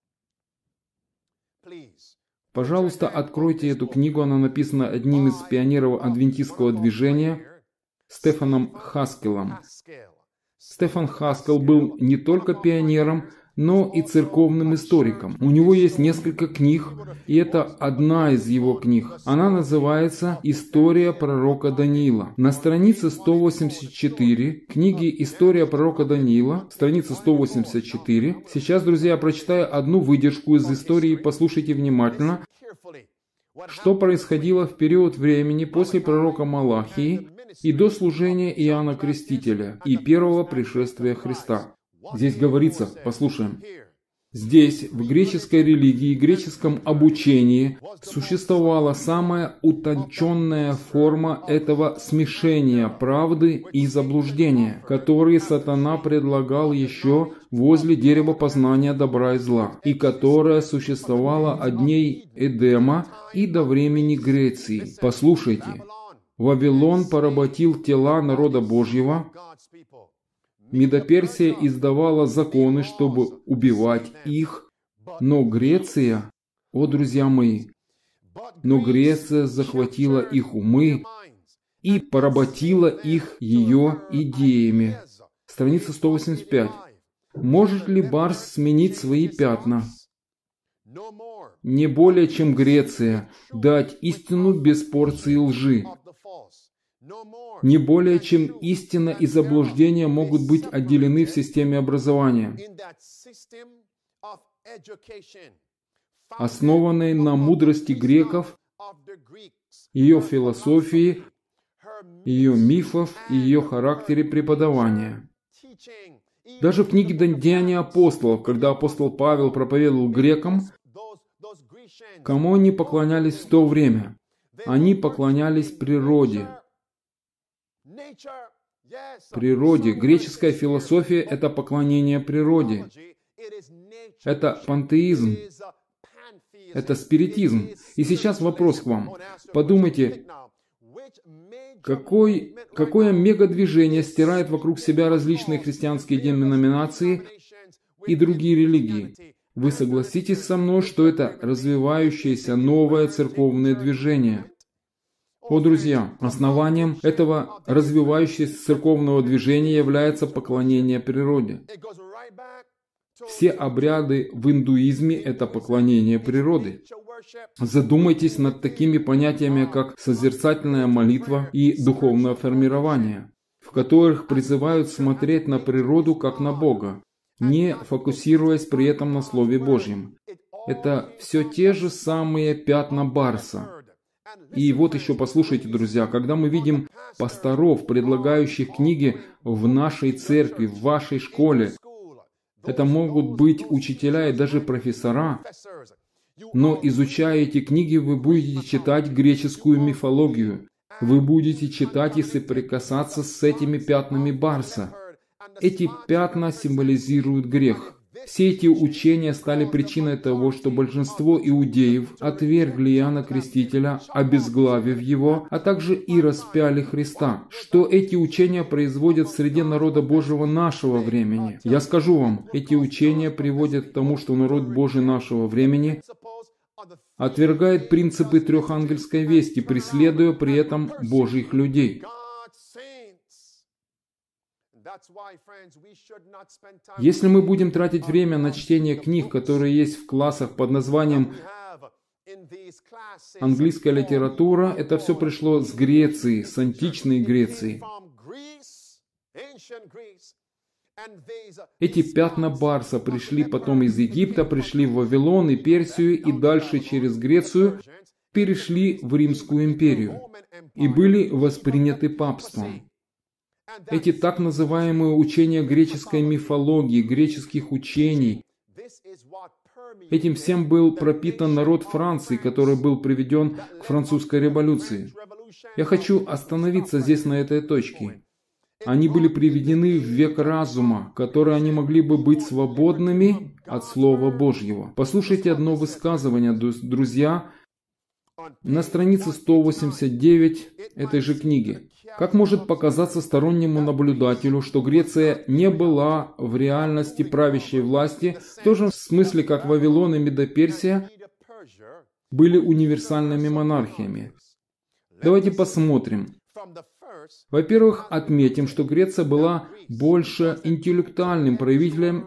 Speaker 1: Пожалуйста, откройте эту книгу, она написана одним из пионеров адвентистского движения, Стефаном Хаскелом. Стефан Хаскел был не только пионером, но и церковным историком. У него есть несколько книг, и это одна из его книг. Она называется «История пророка Даниила». На странице 184 книги «История пророка Даниила», страница 184. Сейчас, друзья, я прочитаю одну выдержку из истории, послушайте внимательно, что происходило в период времени после пророка Малахии и до служения Иоанна Крестителя и первого пришествия Христа. Здесь говорится, послушаем. Здесь, в греческой религии и греческом обучении, существовала самая утонченная форма этого смешения правды и заблуждения, которые сатана предлагал еще возле дерева познания добра и зла, и которая существовала от дней Эдема и до времени Греции. Послушайте. Вавилон поработил тела народа Божьего, Медоперсия издавала законы, чтобы убивать их, но Греция, о, друзья мои, но Греция захватила их умы и поработила их ее идеями. Страница 185. Может ли барс сменить свои пятна? Не более, чем Греция, дать истину без порции лжи. Не более, чем истина и заблуждение могут быть отделены в системе образования, основанной на мудрости греков, ее философии, ее мифов и ее характере преподавания. Даже в книге «Деяния апостолов», когда апостол Павел проповедовал грекам, Кому они поклонялись в то время? Они поклонялись природе. Природе. Греческая философия – это поклонение природе. Это пантеизм. Это спиритизм. И сейчас вопрос к вам. Подумайте, какое мегадвижение стирает вокруг себя различные христианские деноминации и другие религии? Вы согласитесь со мной, что это развивающееся новое церковное движение? О, друзья, основанием этого развивающегося церковного движения является поклонение природе. Все обряды в индуизме – это поклонение природе. Задумайтесь над такими понятиями, как созерцательная молитва и духовное формирование, в которых призывают смотреть на природу как на Бога, не фокусируясь при этом на Слове Божьем. Это все те же самые пятна Барса. И вот еще послушайте, друзья, когда мы видим пасторов, предлагающих книги в нашей церкви, в вашей школе, это могут быть учителя и даже профессора, но изучая эти книги, вы будете читать греческую мифологию, вы будете читать и соприкасаться с этими пятнами Барса. Эти пятна символизируют грех. Все эти учения стали причиной того, что большинство иудеев отвергли Иоанна Крестителя, обезглавив его, а также и распяли Христа. Что эти учения производят в среде народа Божьего нашего времени? Я скажу вам, эти учения приводят к тому, что народ Божий нашего времени отвергает принципы трехангельской вести, преследуя при этом Божьих людей. Если мы будем тратить время на чтение книг, которые есть в классах под названием английская литература, это все пришло с Греции, с античной Греции. Эти пятна Барса пришли потом из Египта, пришли в Вавилон и Персию, и дальше через Грецию перешли в Римскую империю и были восприняты папством. Эти так называемые учения греческой мифологии, греческих учений, этим всем был пропитан народ Франции, который был приведен к французской революции. Я хочу остановиться здесь на этой точке. Они были приведены в век разума, в который они могли бы быть свободными от Слова Божьего. Послушайте одно высказывание, друзья, на странице 189 этой же книги. Как может показаться стороннему наблюдателю, что Греция не была в реальности правящей власти, в том же смысле, как Вавилон и Медоперсия были универсальными монархиями? Давайте посмотрим. Во-первых, отметим, что Греция была больше интеллектуальным правителем,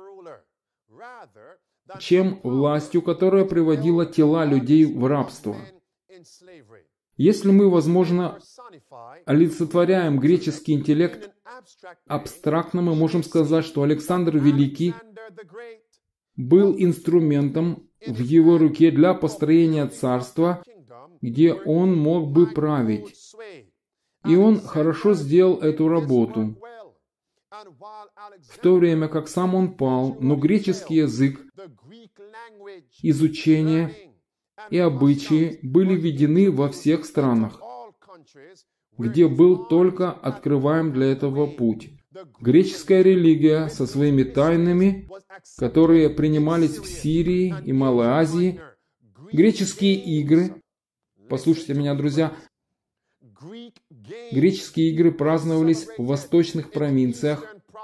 Speaker 1: чем властью, которая приводила тела людей в рабство. Если мы, возможно, олицетворяем греческий интеллект абстрактно, мы можем сказать, что Александр Великий был инструментом в его руке для построения царства, где он мог бы править. И он хорошо сделал эту работу, в то время как сам он пал, но греческий язык, изучение и обычаи были введены во всех странах, где был только открываем для этого путь. Греческая религия со своими тайнами, которые принимались в Сирии и Малой Азии, греческие игры, послушайте меня, друзья, греческие игры праздновались в восточных провинциях,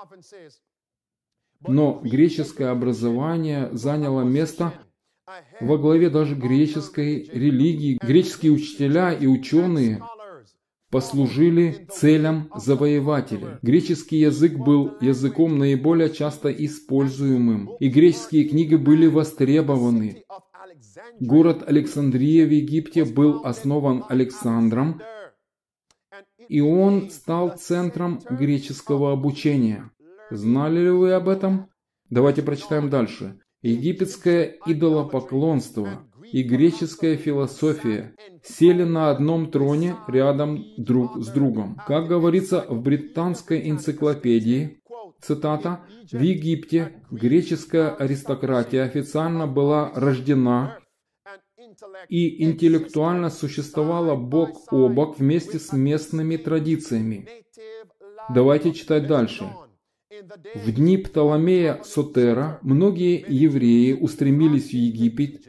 Speaker 1: но греческое образование заняло место во главе даже греческой религии. Греческие учителя и ученые послужили целям завоевателя. Греческий язык был языком наиболее часто используемым, и греческие книги были востребованы. Город Александрия в Египте был основан Александром, и он стал центром греческого обучения. Знали ли вы об этом? Давайте прочитаем дальше. Египетское идолопоклонство и греческая философия сели на одном троне рядом друг с другом. Как говорится в британской энциклопедии, цитата, «В Египте греческая аристократия официально была рождена и интеллектуально существовала бок о бок вместе с местными традициями. Давайте читать дальше. В дни Птоломея Сотера многие евреи устремились в Египет,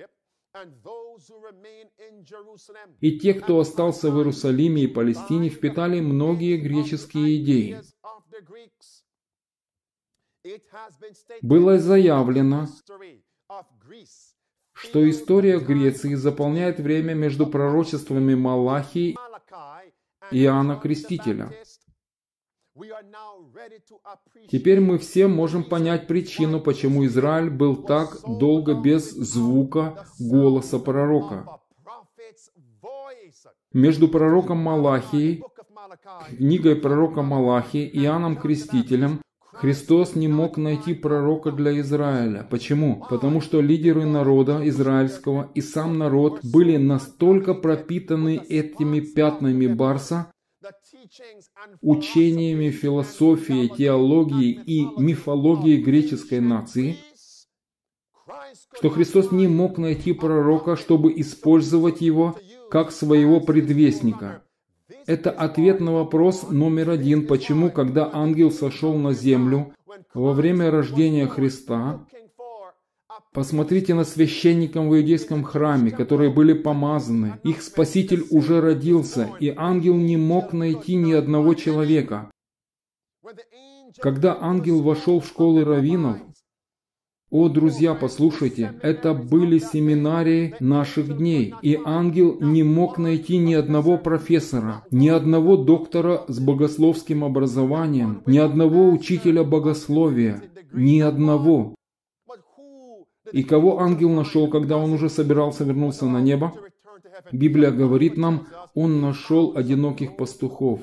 Speaker 1: и те, кто остался в Иерусалиме и Палестине, впитали многие греческие идеи. Было заявлено, что история Греции заполняет время между пророчествами Малахии и Иоанна Крестителя. Теперь мы все можем понять причину, почему Израиль был так долго без звука голоса пророка. Между пророком Малахией, книгой пророка Малахии и Иоанном Крестителем Христос не мог найти пророка для Израиля. Почему? Потому что лидеры народа израильского и сам народ были настолько пропитаны этими пятнами Барса, учениями философии, теологии и мифологии греческой нации, что Христос не мог найти пророка, чтобы использовать его как своего предвестника. Это ответ на вопрос номер 1, почему, когда ангел сошел на землю во время рождения Христа, посмотрите на священников в иудейском храме, которые были помазаны. Их Спаситель уже родился, и ангел не мог найти ни одного человека. Когда ангел вошел в школы раввинов, о, друзья, послушайте, это были семинарии наших дней, и ангел не мог найти ни одного профессора, ни одного доктора с богословским образованием, ни одного учителя богословия, ни одного. И кого ангел нашел, когда он уже собирался вернуться на небо? Библия говорит нам, он нашел одиноких пастухов,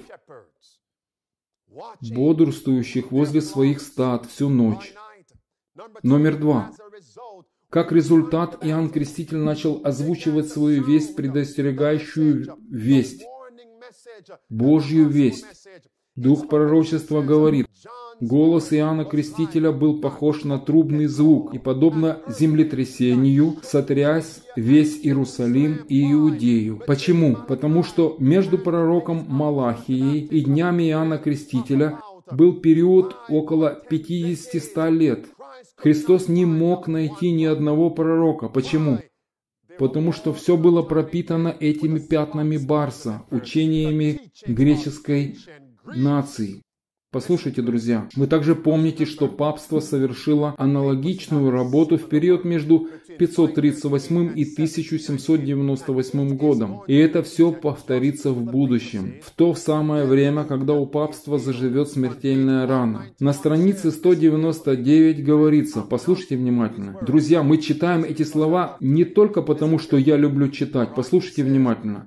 Speaker 1: бодрствующих возле своих стад всю ночь. Номер 2. Как результат, Иоанн Креститель начал озвучивать свою весть, предостерегающую весть, Божью весть. Дух пророчества говорит, голос Иоанна Крестителя был похож на трубный звук, и, подобно землетрясению, сотряс весь Иерусалим и Иудею. Почему? Потому что между пророком Малахией и днями Иоанна Крестителя был период около 50-100 лет. Христос не мог найти ни одного пророка. Почему? Потому что все было пропитано этими пятнами Барса, учениями греческой нации. Послушайте, друзья, вы также помните, что папство совершило аналогичную работу в период между 538 и 1798 годом. И это все повторится в будущем, в то самое время, когда у папства заживет смертельная рана. На странице 199 говорится, послушайте внимательно. Друзья, мы читаем эти слова не только потому, что я люблю читать. Послушайте внимательно.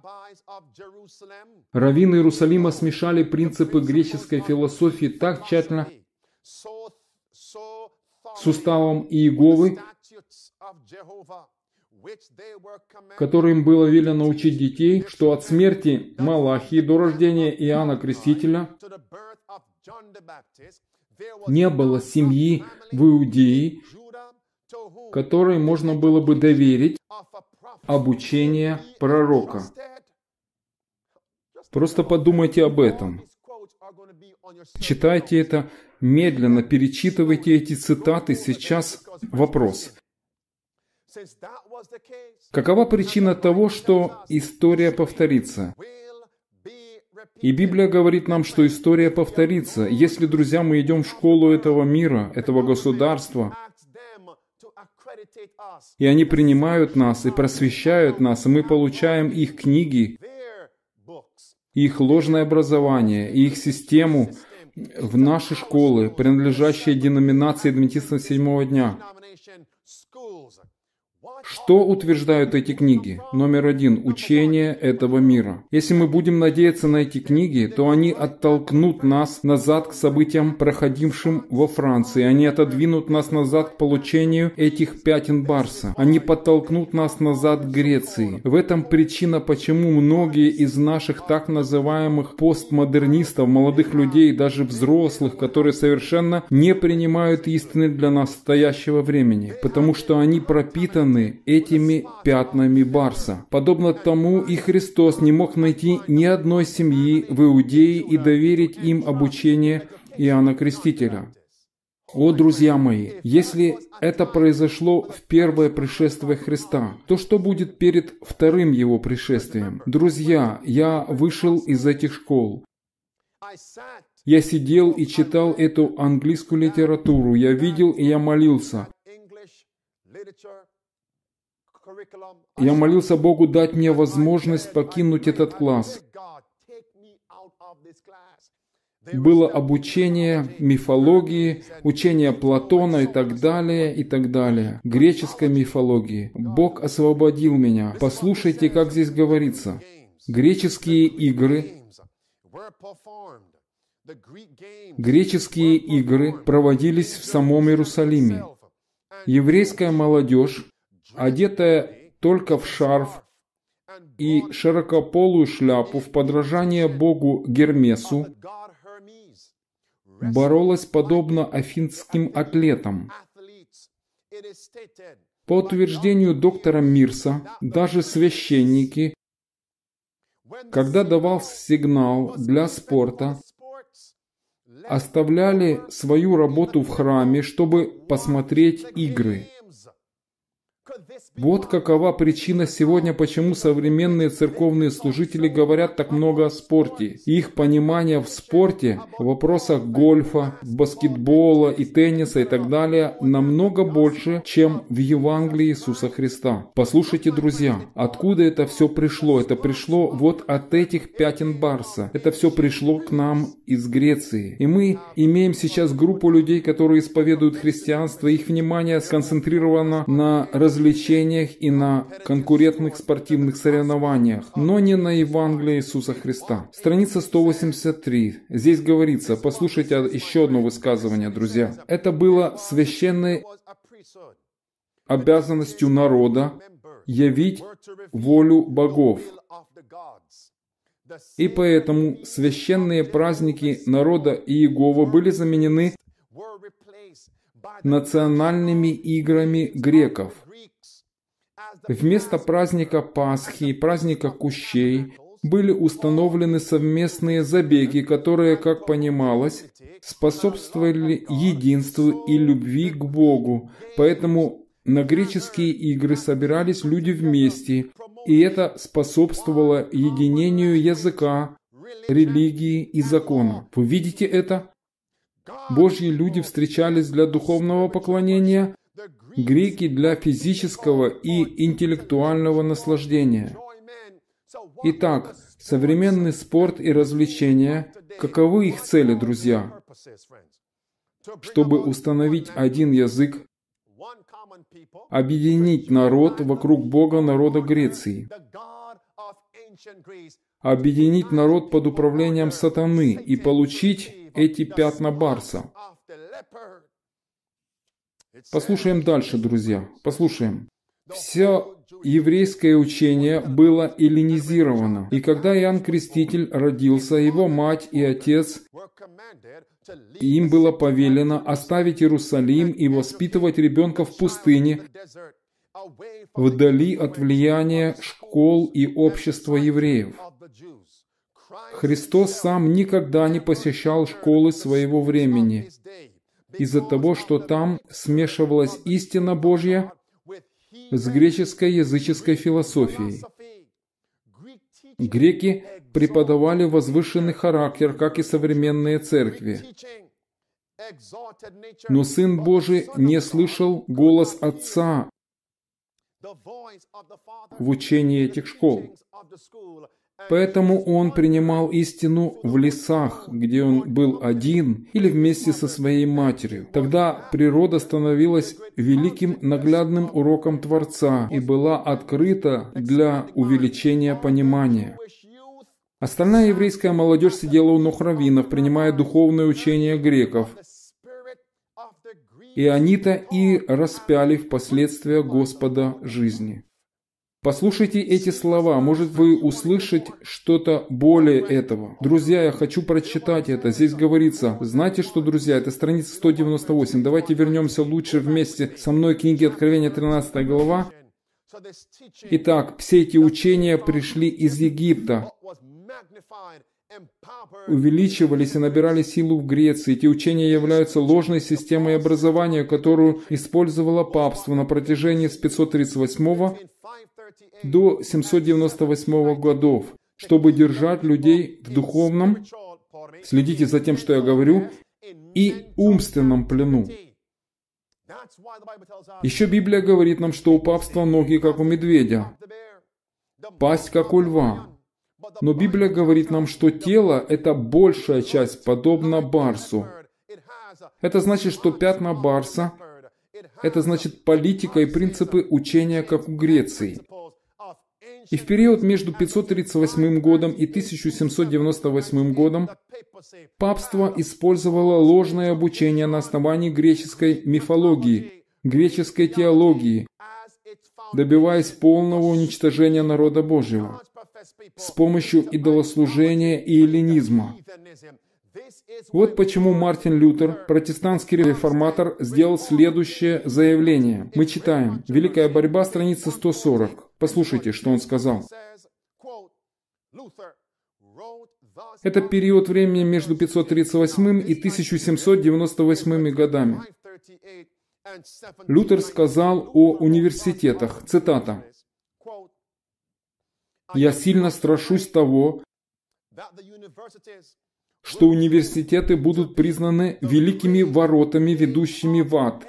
Speaker 1: Раввины Иерусалима смешали принципы греческой философии так тщательно с уставом Иеговы, которым было велено учить детей, что от смерти Малахии до рождения Иоанна Крестителя не было семьи в Иудее, которой можно было бы доверить обучение пророка. Просто подумайте об этом. Читайте это медленно, перечитывайте эти цитаты. Сейчас вопрос. Какова причина того, что история повторится? И Библия говорит нам, что история повторится. Если, друзья, мы идем в школу этого мира, этого государства, и они принимают нас и просвещают нас, и мы получаем их книги, их ложное образование, и их систему в наши школы, принадлежащие деноминации адвентистов седьмого дня. Что утверждают эти книги? Номер 1. Учение этого мира. Если мы будем надеяться на эти книги, то они оттолкнут нас назад к событиям, проходившим во Франции. Они отодвинут нас назад к получению этих пятен Барса. Они подтолкнут нас назад к Греции. В этом причина, почему многие из наших так называемых постмодернистов, молодых людей, даже взрослых, которые совершенно не принимают истины для настоящего времени, потому что они пропитаны ослеплены этими пятнами Барса. Подобно тому и Христос не мог найти ни одной семьи в Иудее и доверить им обучение Иоанна Крестителя. О, друзья мои, если это произошло в первое пришествие Христа, то что будет перед вторым Его пришествием? Друзья, я вышел из этих школ. Я сидел и читал эту английскую литературу, я видел и я молился. Я молился Богу дать мне возможность покинуть этот класс. Было обучение мифологии, учение Платона и так далее, греческой мифологии. Бог освободил меня. Послушайте, как здесь говорится. Греческие игры проводились в самом Иерусалиме. Еврейская молодежь, одетая только в шарф и широкополую шляпу в подражание богу Гермесу, боролась подобно афинским атлетам. По утверждению доктора Мирса, даже священники, когда давался сигнал для спорта, оставляли свою работу в храме, чтобы посмотреть игры. Вот какова причина сегодня, почему современные церковные служители говорят так много о спорте. Их понимание в спорте, в вопросах гольфа, баскетбола и тенниса и так далее, намного больше, чем в Евангелии Иисуса Христа. Послушайте, друзья, откуда это все пришло? Это пришло вот от этих пятен Барса. Это все пришло к нам из Греции. И мы имеем сейчас группу людей, которые исповедуют христианство. Их внимание сконцентрировано на развлечениях и на конкурентных спортивных соревнованиях, но не на Евангелии Иисуса Христа. Страница 183. Здесь говорится, послушайте еще одно высказывание, друзья. Это было священной обязанностью народа явить волю богов. И поэтому священные праздники народа Иеговы были заменены национальными играми греков. Вместо праздника Пасхи и праздника Кущей были установлены совместные забеги, которые, как понималось, способствовали единству и любви к Богу. Поэтому на греческие игры собирались люди вместе, и это способствовало единению языка, религии и закона. Вы видите это? Божьи люди встречались для духовного поклонения, греки для физического и интеллектуального наслаждения. Итак, современный спорт и развлечения, каковы их цели, друзья? Чтобы установить один язык, объединить народ вокруг Бога народа Греции, объединить народ под управлением сатаны и получить эти пятна Барса. Послушаем дальше, друзья. Послушаем. Все еврейское учение было эллинизировано. И когда Иоанн Креститель родился, его мать и отец, им было повелено оставить Иерусалим и воспитывать ребенка в пустыне, вдали от влияния школ и общества евреев. Христос сам никогда не посещал школы своего времени, из-за того, что там смешивалась истина Божья с греческой языческой философией. Греки преподавали возвышенный характер, как и современные церкви. Но Сын Божий не слышал голос Отца в учении этих школ. Поэтому он принимал истину в лесах, где он был один или вместе со своей матерью. Тогда природа становилась великим наглядным уроком Творца и была открыта для увеличения понимания. Остальная еврейская молодежь сидела у ног раввинов, принимая духовное учение греков. И они-то и распяли впоследствии Господа жизни. Послушайте эти слова, может вы услышать что-то более этого. Друзья, я хочу прочитать это. Здесь говорится, знаете что, друзья, это страница 198. Давайте вернемся лучше вместе со мной к книге Откровения, 13 глава. Итак, все эти учения пришли из Египта, увеличивались и набирали силу в Греции. Эти учения являются ложной системой образования, которую использовало папство на протяжении с 538 до 798 годов, чтобы держать людей в духовном, следите за тем, что я говорю, и умственном плену. Еще Библия говорит нам, что у папства ноги, как у медведя, пасть, как у льва. Но Библия говорит нам, что тело — это большая часть, подобно барсу. Это значит, что пятна барса — это значит политика и принципы учения, как у Греции. И в период между 538 годом и 1798 годом папство использовало ложное обучение на основании греческой мифологии, греческой теологии, добиваясь полного уничтожения народа Божьего с помощью идолослужения и эллинизма. Вот почему Мартин Лютер, протестантский реформатор, сделал следующее заявление. Мы читаем. Великая борьба, страница 140. Послушайте, что он сказал. Это период времени между 538 и 1798 годами. Лютер сказал о университетах, цитата, «Я сильно страшусь того, что университеты будут признаны великими воротами, ведущими в ад,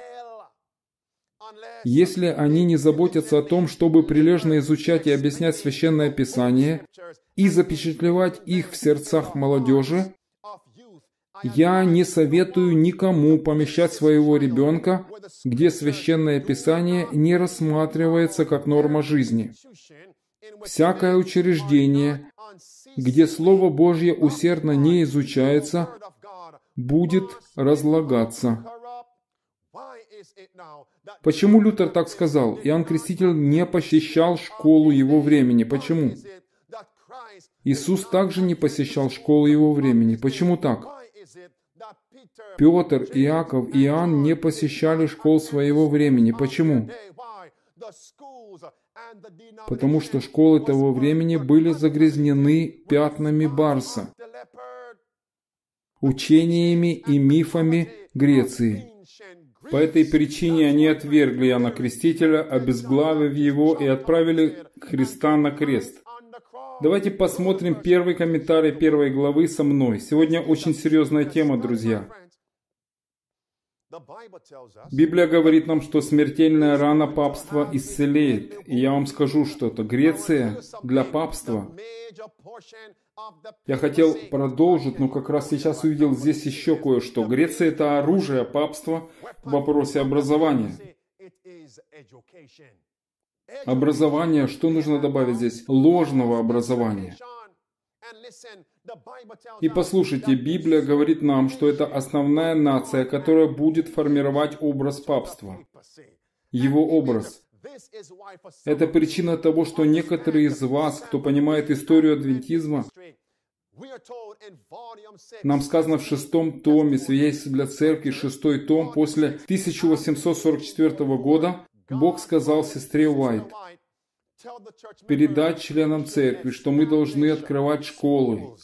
Speaker 1: если они не заботятся о том, чтобы прилежно изучать и объяснять Священное Писание и запечатлевать их в сердцах молодежи. Я не советую никому помещать своего ребенка, где Священное Писание не рассматривается как норма жизни. Всякое учреждение, где Слово Божье усердно не изучается, будет разлагаться». Почему Лютер так сказал? Иоанн Креститель не посещал школу его времени. Почему? Иисус также не посещал школу его времени. Почему так? Петр, Иаков и Иоанн не посещали школ своего времени. Почему? Потому что школы того времени были загрязнены пятнами барса, учениями и мифами Греции. По этой причине они отвергли Иоанна Крестителя, обезглавив его и отправили Христа на крест. Давайте посмотрим первый комментарий первой главы со мной. Сегодня очень серьезная тема, друзья. Библия говорит нам, что смертельная рана папства исцеляет. И я вам скажу что-то. Греция для папства. Я хотел продолжить, но как раз сейчас увидел здесь еще кое-что. Греция — это оружие папства в вопросе образования. Образование, что нужно добавить здесь? Ложного образования. И послушайте, Библия говорит нам, что это основная нация, которая будет формировать образ папства. Его образ. Это причина того, что некоторые из вас, кто понимает историю адвентизма, нам сказано в 6 томе «Свидетельство для церкви», 6 том, после 1844 года, Бог сказал сестре Уайт передать членам церкви, что мы должны открывать школы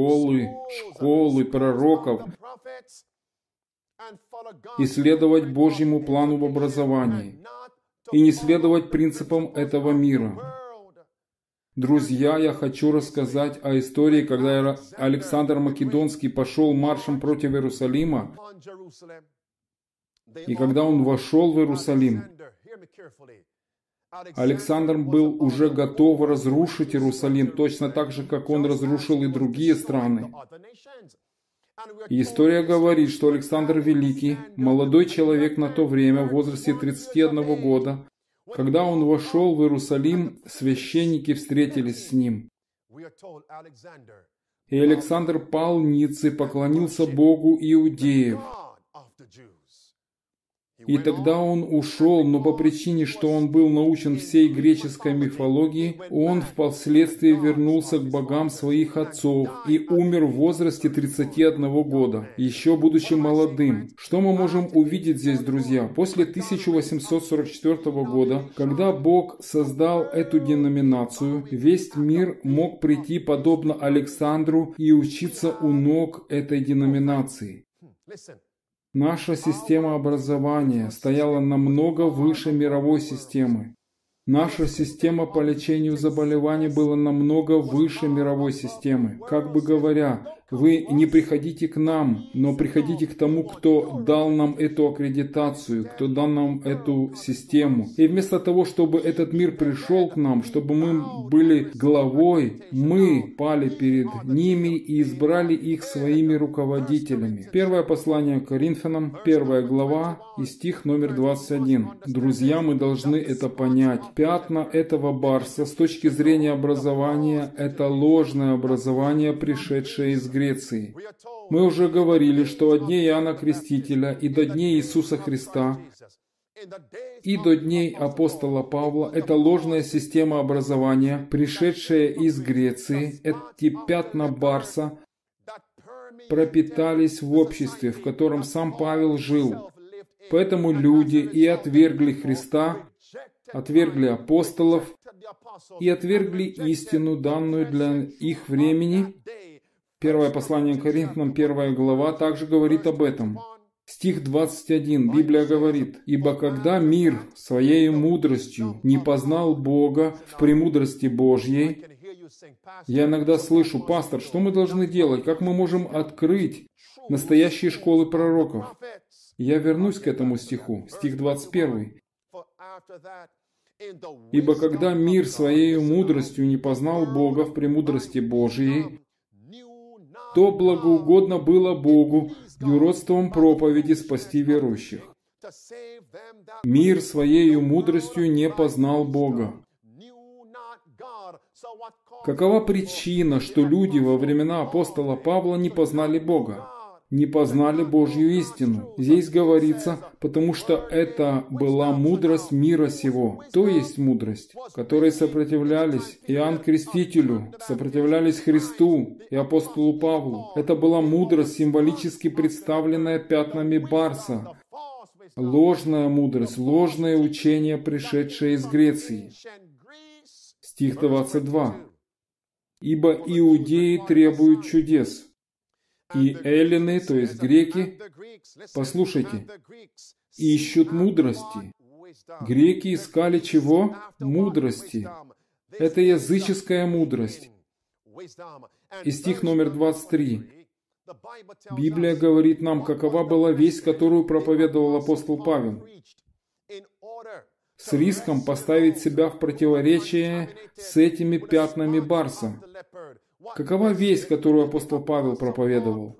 Speaker 1: пророков и следовать Божьему плану в образовании, и не следовать принципам этого мира. Друзья, я хочу рассказать о истории, когда Александр Македонский пошел маршем против Иерусалима, и когда он вошел в Иерусалим, Александр был уже готов разрушить Иерусалим, точно так же, как он разрушил и другие страны. И история говорит, что Александр Великий, молодой человек на то время, в возрасте 31 года, когда он вошел в Иерусалим, священники встретились с ним. И Александр пал ниц и поклонился Богу иудеев. И тогда он ушел, но по причине, что он был научен всей греческой мифологии, он впоследствии вернулся к богам своих отцов и умер в возрасте 31 года, еще будучи молодым. Что мы можем увидеть здесь, друзья? После 1844 года, когда Бог создал эту деноминацию, весь мир мог прийти подобно Александру и учиться у ног этой деноминации. Наша система образования стояла намного выше мировой системы. Наша система по лечению заболеваний была намного выше мировой системы. Как бы говоря, вы не приходите к нам, но приходите к тому, кто дал нам эту аккредитацию, кто дал нам эту систему. И вместо того, чтобы этот мир пришел к нам, чтобы мы были главой, мы пали перед ними и избрали их своими руководителями. Первое послание к Коринфянам, 1 глава и стих номер 21. Друзья, мы должны это понять. Пятна этого барса с точки зрения образования – это ложное образование, пришедшее из Греции. Мы уже говорили, что от дней Иоанна Крестителя и до дней Иисуса Христа и до дней апостола Павла это ложная система образования, пришедшая из Греции. Эти пятна барса пропитались в обществе, в котором сам Павел жил. Поэтому люди и отвергли Христа, отвергли апостолов и отвергли истину, данную для их времени. Первое послание к Коринфянам, 1 глава, также говорит об этом. Стих 21, Библия говорит: «Ибо когда мир своей мудростью не познал Бога в премудрости Божьей». Я иногда слышу: пастор, что мы должны делать? Как мы можем открыть настоящие школы пророков? Я вернусь к этому стиху, стих 21. «Ибо когда мир своей мудростью не познал Бога в премудрости Божией, то благоугодно было Богу юродством проповеди спасти верующих. Мир своей мудростью не познал Бога». Какова причина, что люди во времена апостола Павла не познали Бога? Не познали Божью истину. Здесь говорится, потому что это была мудрость мира сего, то есть мудрость, которой сопротивлялись Иоанн Крестителю, сопротивлялись Христу и апостолу Павлу. Это была мудрость, символически представленная пятнами барса. Ложная мудрость, ложное учение, пришедшее из Греции. Стих 22. «Ибо иудеи требуют чудес, и эллины, то есть греки, послушайте, ищут мудрости». Греки искали чего? Мудрости. Это языческая мудрость. И стих номер 23. Библия говорит нам, какова была весть, которую проповедовал апостол Павел. С риском поставить себя в противоречие с этими пятнами барса. Какова весть, которую апостол Павел проповедовал?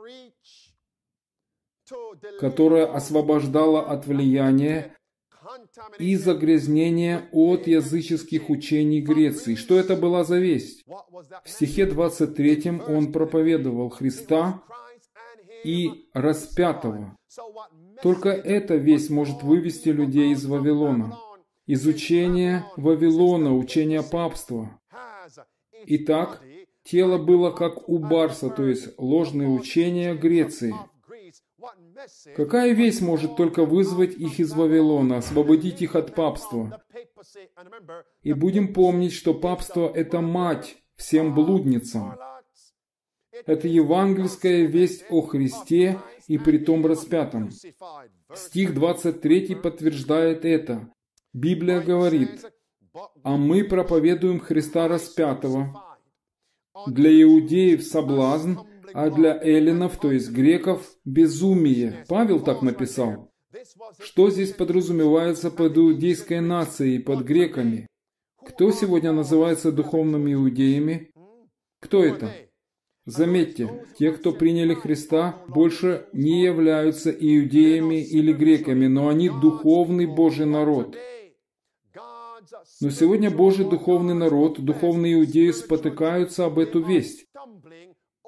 Speaker 1: Которая освобождала от влияния и загрязнения от языческих учений Греции. Что это была за весть? В стихе 23 он проповедовал Христа и распятого. Только эта весть может вывести людей из Вавилона. Из учения Вавилона, учения папства. Итак, тело было как у барса, то есть ложные учения Греции. Какая весть может только вызвать их из Вавилона, освободить их от папства? И будем помнить, что папство – это мать всем блудницам. Это евангельская весть о Христе и притом распятом. Стих 23 подтверждает это. Библия говорит: «А мы проповедуем Христа распятого, для иудеев соблазн, а для эллинов, то есть греков, безумие». Павел так написал. Что здесь подразумевается под иудейской нацией, под греками? Кто сегодня называется духовными иудеями? Кто это? Заметьте, те, кто приняли Христа, больше не являются иудеями или греками, но они духовный Божий народ. Но сегодня Божий духовный народ, духовные иудеи спотыкаются об эту весть.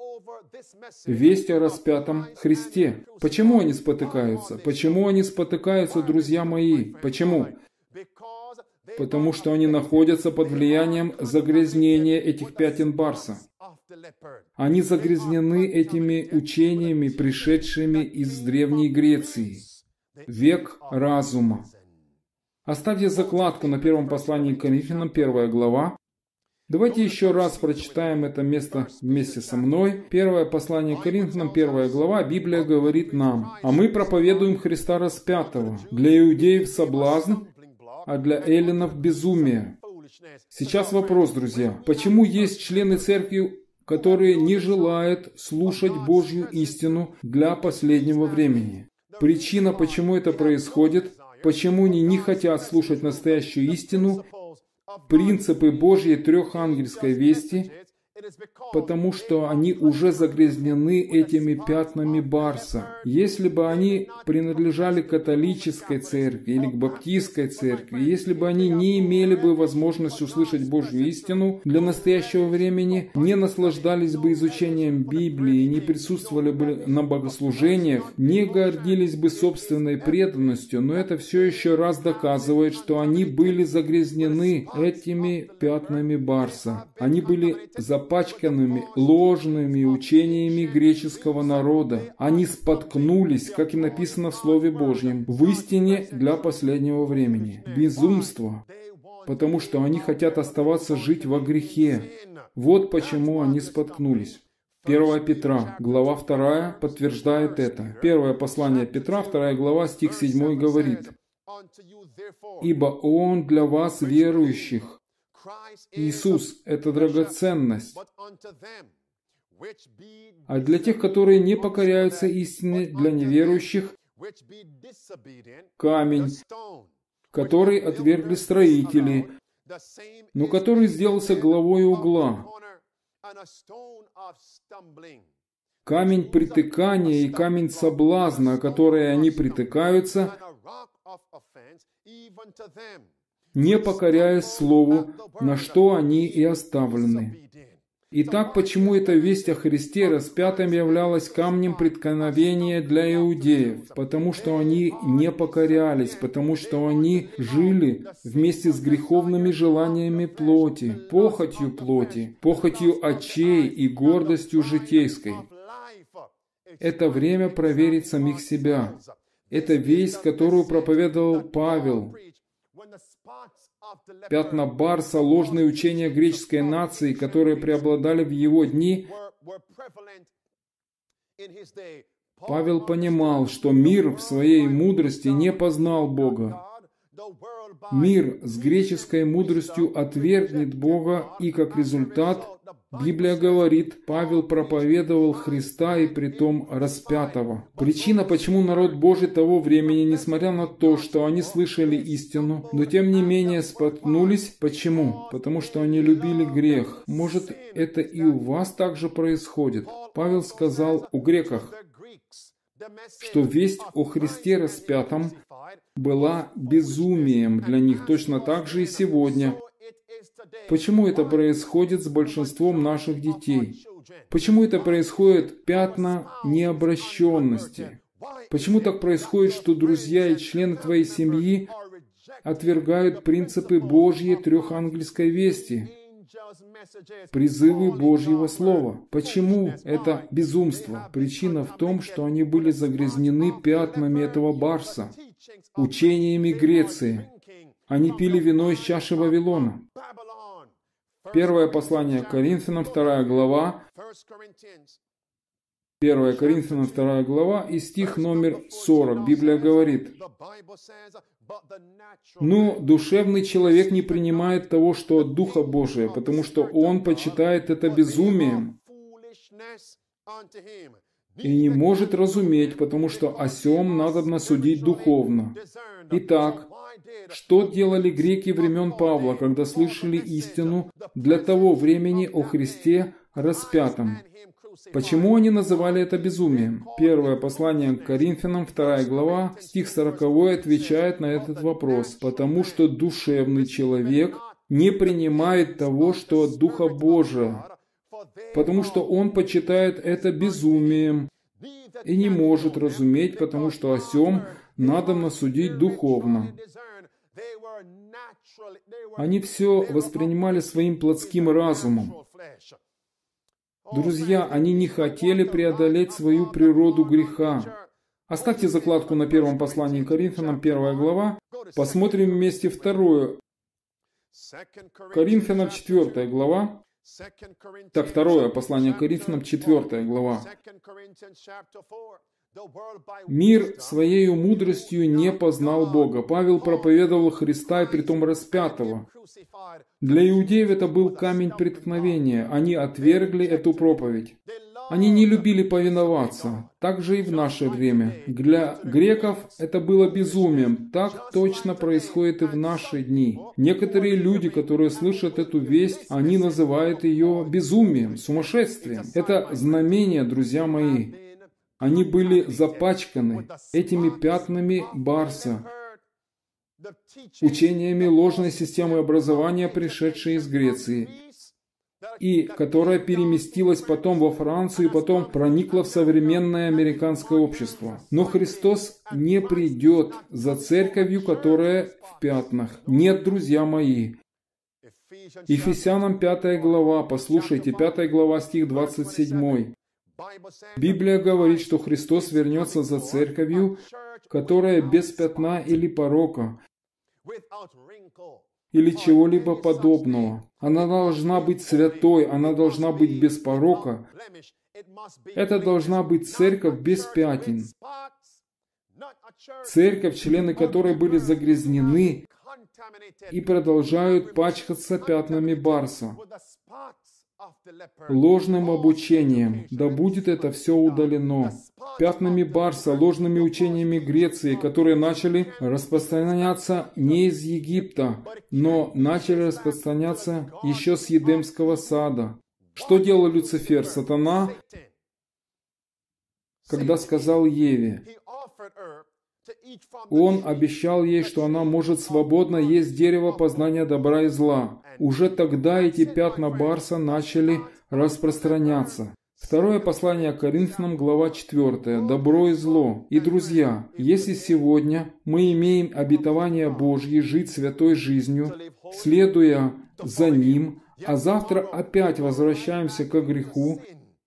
Speaker 1: Весть о распятом Христе. Почему они спотыкаются? Почему они спотыкаются, друзья мои? Почему? Потому что они находятся под влиянием загрязнения этих пятен барса. Они загрязнены этими учениями, пришедшими из Древней Греции. Век разума. Оставьте закладку на первом послании к Коринфянам, 1 глава. Давайте еще раз прочитаем это место вместе со мной. Первое послание к Коринфянам, 1 глава, Библия говорит нам: «А мы проповедуем Христа распятого, для иудеев соблазн, а для эллинов безумие». Сейчас вопрос, друзья. Почему есть члены церкви, которые не желают слушать Божью истину для последнего времени? Причина, почему это происходит, почему они не хотят слушать настоящую истину, принципы Божьей трехангельской вести, потому что они уже загрязнены этими пятнами барса. Если бы они принадлежали к католической церкви или к баптистской церкви, если бы они не имели бы возможности услышать Божью истину для настоящего времени, не наслаждались бы изучением Библии, не присутствовали бы на богослужениях, не гордились бы собственной преданностью, но это все еще раз доказывает, что они были загрязнены этими пятнами барса. Они были запачканными ложными учениями греческого народа. Они споткнулись, как и написано в Слове Божьем, в истине для последнего времени. Безумство, потому что они хотят оставаться жить во грехе. Вот почему они споткнулись. 1 Петра, глава 2, подтверждает это. Первое послание Петра, 2 глава, стих 7 говорит: «Ибо Он для вас, верующих, Иисус – это драгоценность, а для тех, которые не покоряются истине, для неверующих – камень, который отвергли строители, но который сделался главой угла. Камень притыкания и камень соблазна, о который они притыкаются, не покоряясь Слову, на что они и оставлены». Итак, почему эта весть о Христе распятом являлась камнем преткновения для иудеев? Потому что они не покорялись, потому что они жили вместе с греховными желаниями плоти, похотью очей и гордостью житейской. Это время проверить самих себя. Это весть, которую проповедовал Павел. Пятна барса, ложные учения греческой нации, которые преобладали в его дни. Павел понимал, что мир в своей мудрости не познал Бога. Мир с греческой мудростью отвергнет Бога, и как результат, Библия говорит, Павел проповедовал Христа и притом распятого. Причина, почему народ Божий того времени, несмотря на то, что они слышали истину, но тем не менее споткнулись. Почему? Потому что они любили грех. Может, это и у вас также происходит? Павел сказал о греках, что весть о Христе распятом была безумием для них, точно так же и сегодня. Почему это происходит с большинством наших детей? Почему это происходит пятна необращенности? Почему так происходит, что друзья и члены твоей семьи отвергают принципы Божьей трехангельской вести, призывы Божьего Слова? Почему это безумство? Причина в том, что они были загрязнены пятнами этого барса, учениями Греции. Они пили вино из чаши Вавилона. Первое послание к Коринфянам, 2 глава. 1 Коринфянам, 2 глава и стих номер 40. Библия говорит: «Но душевный человек не принимает того, что от Духа Божия, потому что он почитает это безумием и не может разуметь, потому что о сем надобно судить духовно». Итак, что делали греки времен Павла, когда слышали истину для того времени о Христе распятом? Почему они называли это безумием? Первое послание к Коринфянам, 2 глава, стих 40 отвечает на этот вопрос. «Потому что душевный человек не принимает того, что от Духа Божия, потому что он почитает это безумием и не может разуметь, потому что о сем надобно судить духовно. Они все воспринимали своим плотским разумом. Друзья, они не хотели преодолеть свою природу греха. Оставьте закладку на первом послании к Коринфянам, 1 глава. Посмотрим вместе 2 Коринфянам, 4 глава. Так, 2 послание к Коринфянам, 4 глава. «Мир своею мудростью не познал Бога». Павел проповедовал Христа, и притом распятого. Для иудеев это был камень преткновения. Они отвергли эту проповедь. Они не любили повиноваться. Так же и в наше время. Для греков это было безумием. Так точно происходит и в наши дни. Некоторые люди, которые слышат эту весть, они называют ее безумием, сумасшествием. Это знамение, друзья мои. Они были запачканы этими пятнами барса, учениями ложной системы образования, пришедшей из Греции, и которая переместилась потом во Францию и потом проникла в современное американское общество. Но Христос не придет за церковью, которая в пятнах. Нет, друзья мои. Ефесянам 5 глава, послушайте, 5 глава, стих 27. Библия говорит, что Христос вернется за церковью, которая без пятна или порока, или чего-либо подобного. Она должна быть святой, она должна быть без порока. Это должна быть церковь без пятен. Церковь, члены которой были загрязнены и продолжают пачкаться пятнами барса, ложным обучением. Да будет это все удалено. Пятнами барса, ложными учениями Греции, которые начали распространяться не из Египта, но начали распространяться еще с Едемского сада. Что делал Люцифер, сатана, когда сказал Еве? Он обещал ей, что она может свободно есть дерево познания добра и зла. Уже тогда эти пятна барса начали распространяться. 2 послание к Коринфянам, глава 4. Добро и зло. И, друзья, если сегодня мы имеем обетование Божье жить святой жизнью, следуя за Ним, а завтра опять возвращаемся к греху,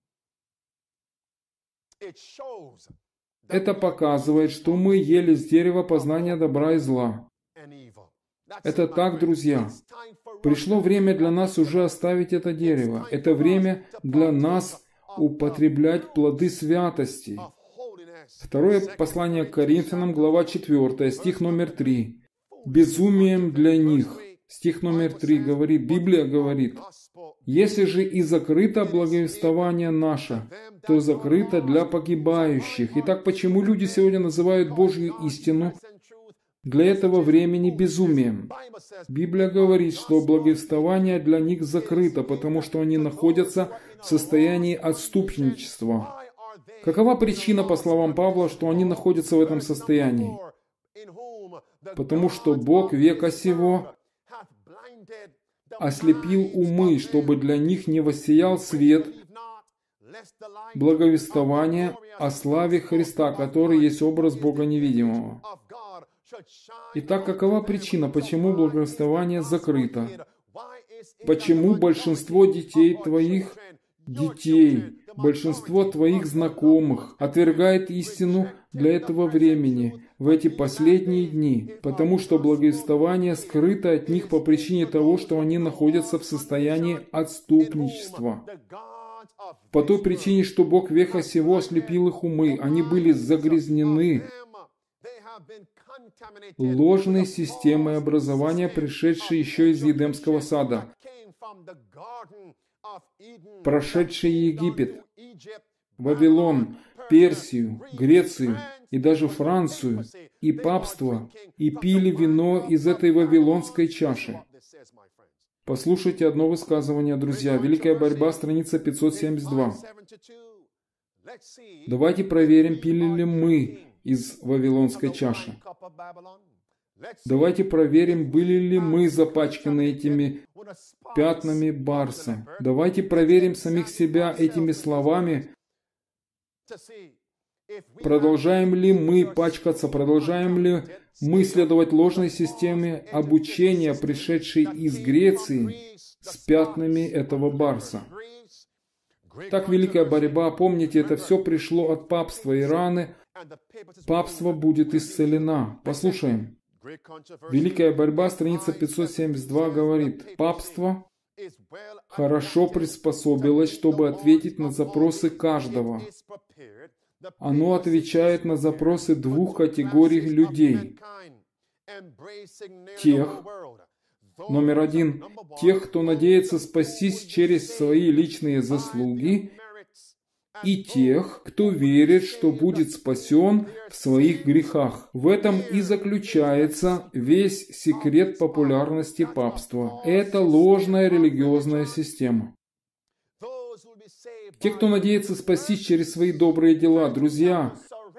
Speaker 1: это показывает, что мы ели с дерева познания добра и зла. Это так, друзья. Пришло время для нас уже оставить это дерево. Это время для нас употреблять плоды святости. 2 послание к Коринфянам, глава 4, стих номер 3. «Безумием для них». Стих номер 3 говорит, Библия говорит, «Если же и закрыто благовествование наше, то закрыто для погибающих». Итак, почему люди сегодня называют Божью истину для этого времени безумием? Библия говорит, что благовествование для них закрыто, потому что они находятся в состоянии отступничества. Какова причина, по словам Павла, что они находятся в этом состоянии? Потому что Бог века сего ослепил умы, чтобы для них не воссиял свет благовествования о славе Христа, который есть образ Бога невидимого. Итак, какова причина, почему благовествование закрыто? Почему большинство детей твоих, большинство твоих знакомых отвергает истину для этого времени, в эти последние дни? Потому что благовествование скрыто от них по причине того, что они находятся в состоянии отступничества. По той причине, что Бог века сего ослепил их умы, они были загрязнены ложной системой образования, пришедшей еще из Едемского сада, прошедшей Египет, Вавилон, Персию, Грецию и даже Францию, и папство, и пили вино из этой вавилонской чаши. Послушайте одно высказывание, друзья. Великая борьба, страница 572. Давайте проверим, пили ли мы из вавилонской чаши. Давайте проверим, были ли мы запачканы этими пятнами барса. Давайте проверим самих себя этими словами. Продолжаем ли мы пачкаться, продолжаем ли мы следовать ложной системе обучения, пришедшей из Греции, с пятнами этого барса? Так великая борьба, помните, это все пришло от папства и раны. Папство будет исцелено. Послушаем. Великая борьба, страница 572 говорит, папство хорошо приспособилось, чтобы ответить на запросы каждого. Оно отвечает на запросы двух категорий людей. Тех, номер один, тех, кто надеется спастись через свои личные заслуги, и тех, кто верит, что будет спасен в своих грехах. В этом и заключается весь секрет популярности папства. Это ложная религиозная система. Те, кто надеется спастись через свои добрые дела, друзья,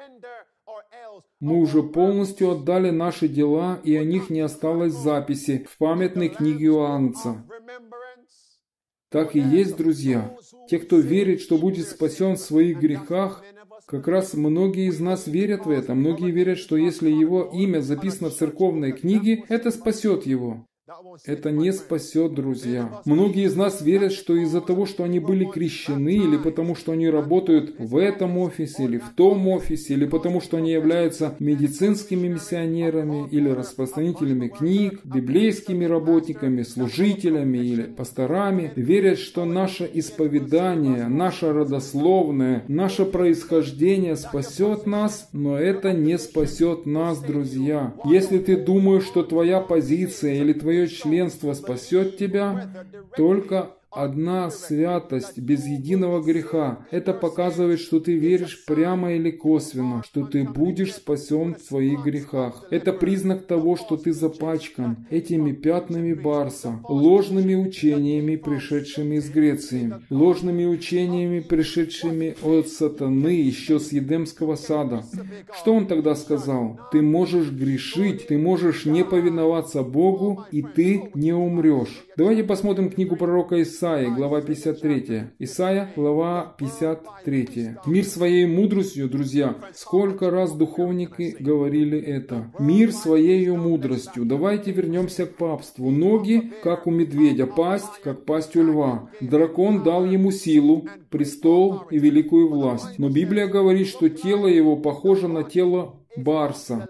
Speaker 1: мы уже полностью отдали наши дела, и о них не осталось записи в памятной книге Иоаннца. Так и есть, друзья. Те, кто верит, что будет спасен в своих грехах, как раз многие из нас верят в это. Многие верят, что если его имя записано в церковной книге, это спасет его. Это не спасет, друзья. Многие из нас верят, что из-за того, что они были крещены, или потому, что они работают в этом офисе, или в том офисе, или потому, что они являются медицинскими миссионерами, или распространителями книг, библейскими работниками, служителями или пасторами, верят, что наше исповедание, наше родословное, наше происхождение спасет нас, но это не спасет нас, друзья. Если ты думаешь, что твоя позиция или твое членство спасет тебя, только одна святость, без единого греха. Это показывает, что ты веришь прямо или косвенно, что ты будешь спасен в своих грехах. Это признак того, что ты запачкан этими пятнами барса, ложными учениями, пришедшими из Греции, ложными учениями, пришедшими от сатаны еще с Едемского сада. Что он тогда сказал? Ты можешь грешить, ты можешь не повиноваться Богу, и ты не умрешь. Давайте посмотрим книгу пророка Исаии, глава 53. Исаия, глава 53. Мир своей мудростью, друзья, сколько раз духовники говорили это. Мир своей мудростью. Давайте вернемся к папству. Ноги, как у медведя, пасть, как пасть у льва. Дракон дал ему силу, престол и великую власть. Но Библия говорит, что тело его похоже на тело барса.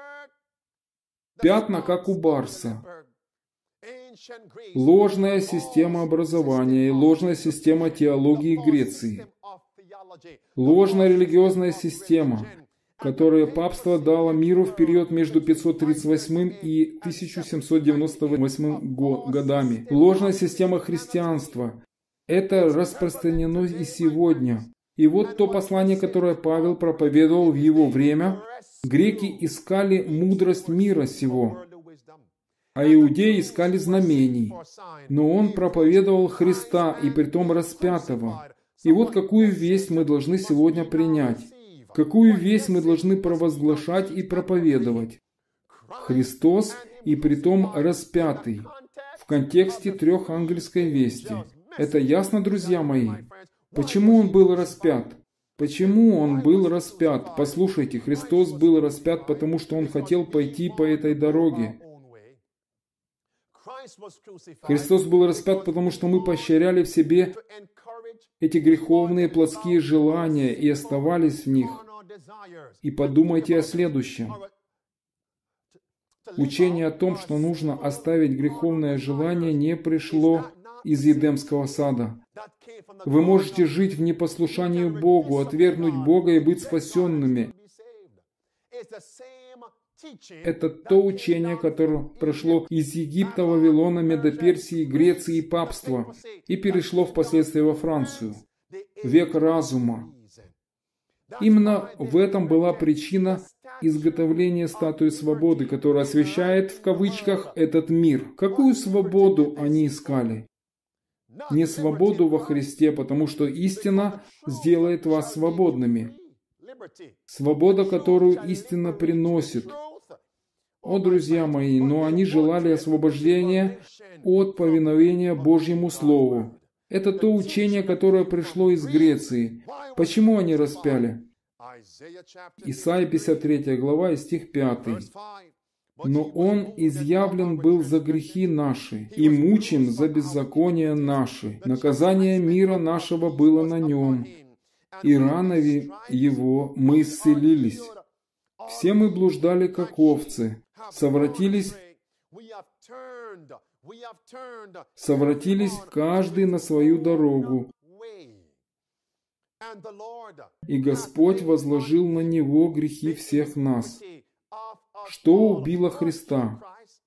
Speaker 1: Пятна, как у барса. Ложная система образования и ложная система теологии Греции. Ложная религиозная система, которую папство дало миру в период между 538 и 1798 годами. Ложная система христианства. Это распространено и сегодня. И вот то послание, которое Павел проповедовал в его время. Греки искали мудрость мира сего, а иудеи искали знамений. Но он проповедовал Христа, и притом распятого. И вот какую весть мы должны сегодня принять. Какую весть мы должны провозглашать и проповедовать. Христос, и притом распятый. В контексте трехангельской вести. Это ясно, друзья мои? Почему он был распят? Почему он был распят? Послушайте, Христос был распят, потому что он хотел пойти по этой дороге. Христос был распят, потому что мы поощряли в себе эти греховные плотские желания и оставались в них. И подумайте о следующем. Учение о том, что нужно оставить греховное желание, не пришло из Едемского сада. Вы можете жить в непослушании Богу, отвергнуть Бога и быть спасенными. Это то учение, которое прошло из Египта, Вавилона, Медоперсии, Греции и папства и перешло впоследствии во Францию. Век разума. Именно в этом была причина изготовления статуи свободы, которая освещает в кавычках этот мир. Какую свободу они искали? Не свободу во Христе, потому что истина сделает вас свободными. Свобода, которую истина приносит. О, друзья мои, но они желали освобождения от повиновения Божьему Слову. Это то учение, которое пришло из Греции. Почему они распяли? Исайя 53 глава и стих 5. «Но Он изъявлен был за грехи наши, и мучим за беззакония наши. Наказание мира нашего было на Нем, и ранами Его мы исцелились. Все мы блуждали, как овцы, совратились каждый на свою дорогу, и Господь возложил на Него грехи всех нас». Что убило Христа?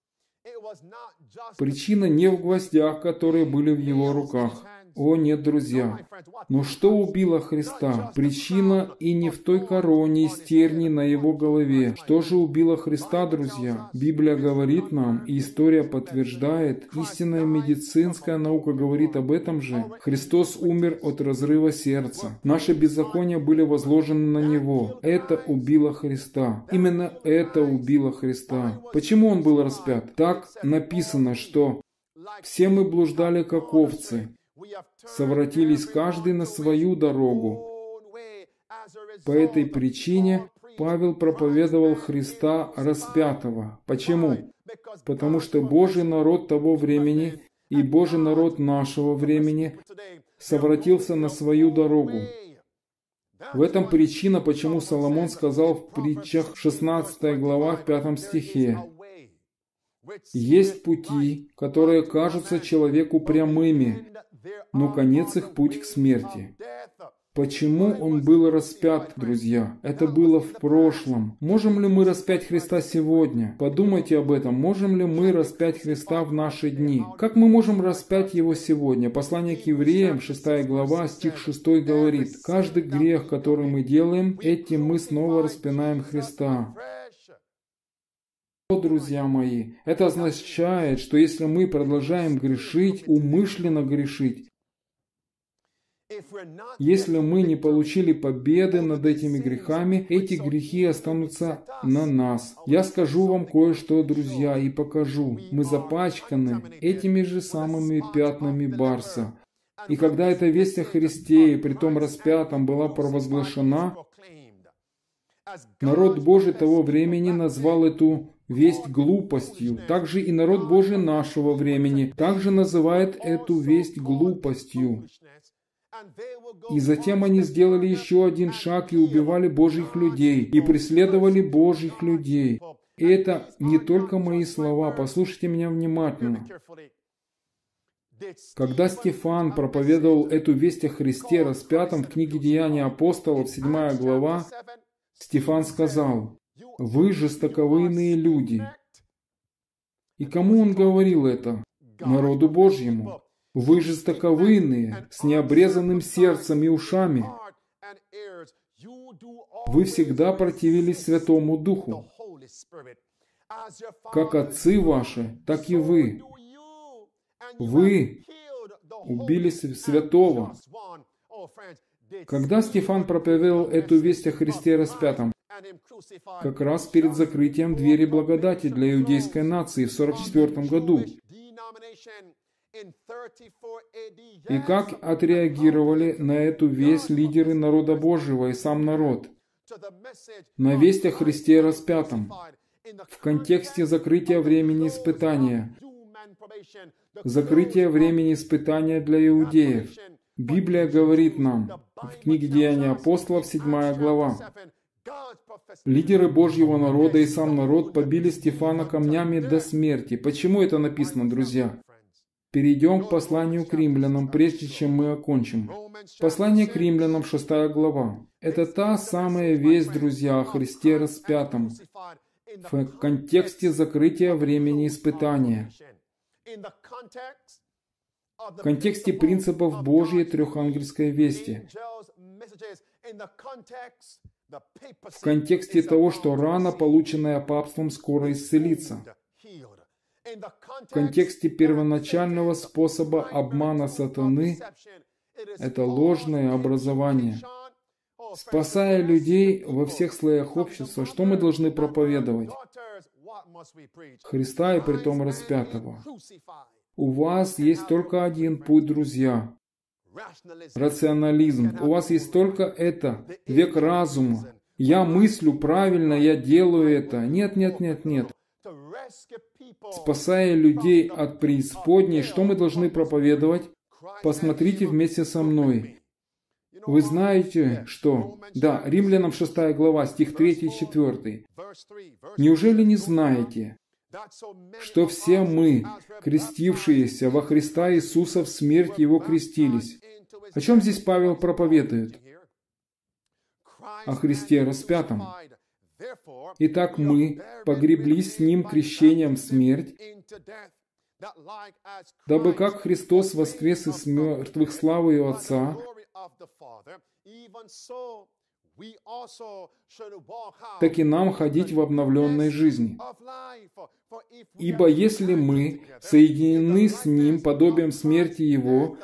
Speaker 1: Причина не в гвоздях, которые были в Его руках. О, нет, друзья. Но что убило Христа? Причина и не в той короне из терний на Его голове. Что же убило Христа, друзья? Библия говорит нам, и история подтверждает, истинная медицинская наука говорит об этом же. Христос умер от разрыва сердца. Наши беззакония были возложены на Него. Это убило Христа. Именно это убило Христа. Почему Он был распят? Так написано, что «все мы блуждали, как овцы, совратились каждый на свою дорогу». По этой причине Павел проповедовал Христа распятого. Почему? Потому что Божий народ того времени и Божий народ нашего времени совратился на свою дорогу. В этом причина, почему Соломон сказал в притчах 16 глава в 5 стихе: «Есть пути, которые кажутся человеку прямыми, но конец их путь к смерти». Почему Он был распят, друзья? Это было в прошлом. Можем ли мы распять Христа сегодня? Подумайте об этом. Можем ли мы распять Христа в наши дни? Как мы можем распять Его сегодня? Послание к евреям, 6 глава, стих 6 говорит: «Каждый грех, который мы делаем, этим мы снова распинаем Христа». О, друзья мои, это означает, что если мы продолжаем грешить, умышленно грешить, если мы не получили победы над этими грехами, эти грехи останутся на нас. Я скажу вам кое-что, друзья, и покажу. Мы запачканы этими же самыми пятнами барса. И когда эта весть о Христе, и притом распятом, была провозглашена, народ Божий того времени назвал эту весть глупостью. Также и народ Божий нашего времени также называет эту весть глупостью. И затем они сделали еще один шаг и убивали Божьих людей, и преследовали Божьих людей. И это не только мои слова, послушайте меня внимательно. Когда Стефан проповедовал эту весть о Христе распятом в книге Деяния апостолов, 7 глава, Стефан сказал: «Вы жестоковыйные люди». И кому он говорил это? Народу Божьему. «Вы жестоковыйные, с необрезанным сердцем и ушами. Вы всегда противились Святому Духу. Как отцы ваши, так и вы. Вы убили святого». Когда Стефан проповедовал эту весть о Христе распятом? Как раз перед закрытием двери благодати для иудейской нации в 44 году. И как отреагировали на эту весть лидеры народа Божьего и сам народ? На весть о Христе распятом. В контексте закрытия времени испытания. Закрытие времени испытания для иудеев. Библия говорит нам в книге Деяния апостолов, 7 глава. Лидеры Божьего народа и сам народ побили Стефана камнями до смерти. Почему это написано, друзья? Перейдем к посланию к римлянам, прежде чем мы окончим. Послание к римлянам, 6 глава. Это та самая весть, друзья, о Христе распятом в контексте закрытия времени испытания, в контексте принципов Божьей трехангельской вести, в контексте того, что рана, полученная папством, скоро исцелится, в контексте первоначального способа обмана сатаны — это ложное образование. Спасая людей во всех слоях общества, что мы должны проповедовать? Христа и притом распятого. У вас есть только один путь, друзья. Рационализм. У вас есть только это. Век разума. Я мыслю правильно, я делаю это. Нет, нет, нет, нет. Спасая людей от преисподней, что мы должны проповедовать? Посмотрите вместе со мной. Вы знаете, что... Да, Римлянам 6 глава, стих 3 и 4. Неужели не знаете, что все мы, крестившиеся во Христа Иисуса, в смерть Его крестились? О чем здесь Павел проповедует? О Христе распятом. Итак, мы погреблись с Ним крещением в смерть, дабы как Христос воскрес из мертвых славою Отца, так и нам ходить в обновленной жизни. Ибо если мы соединены с Ним подобием смерти Его,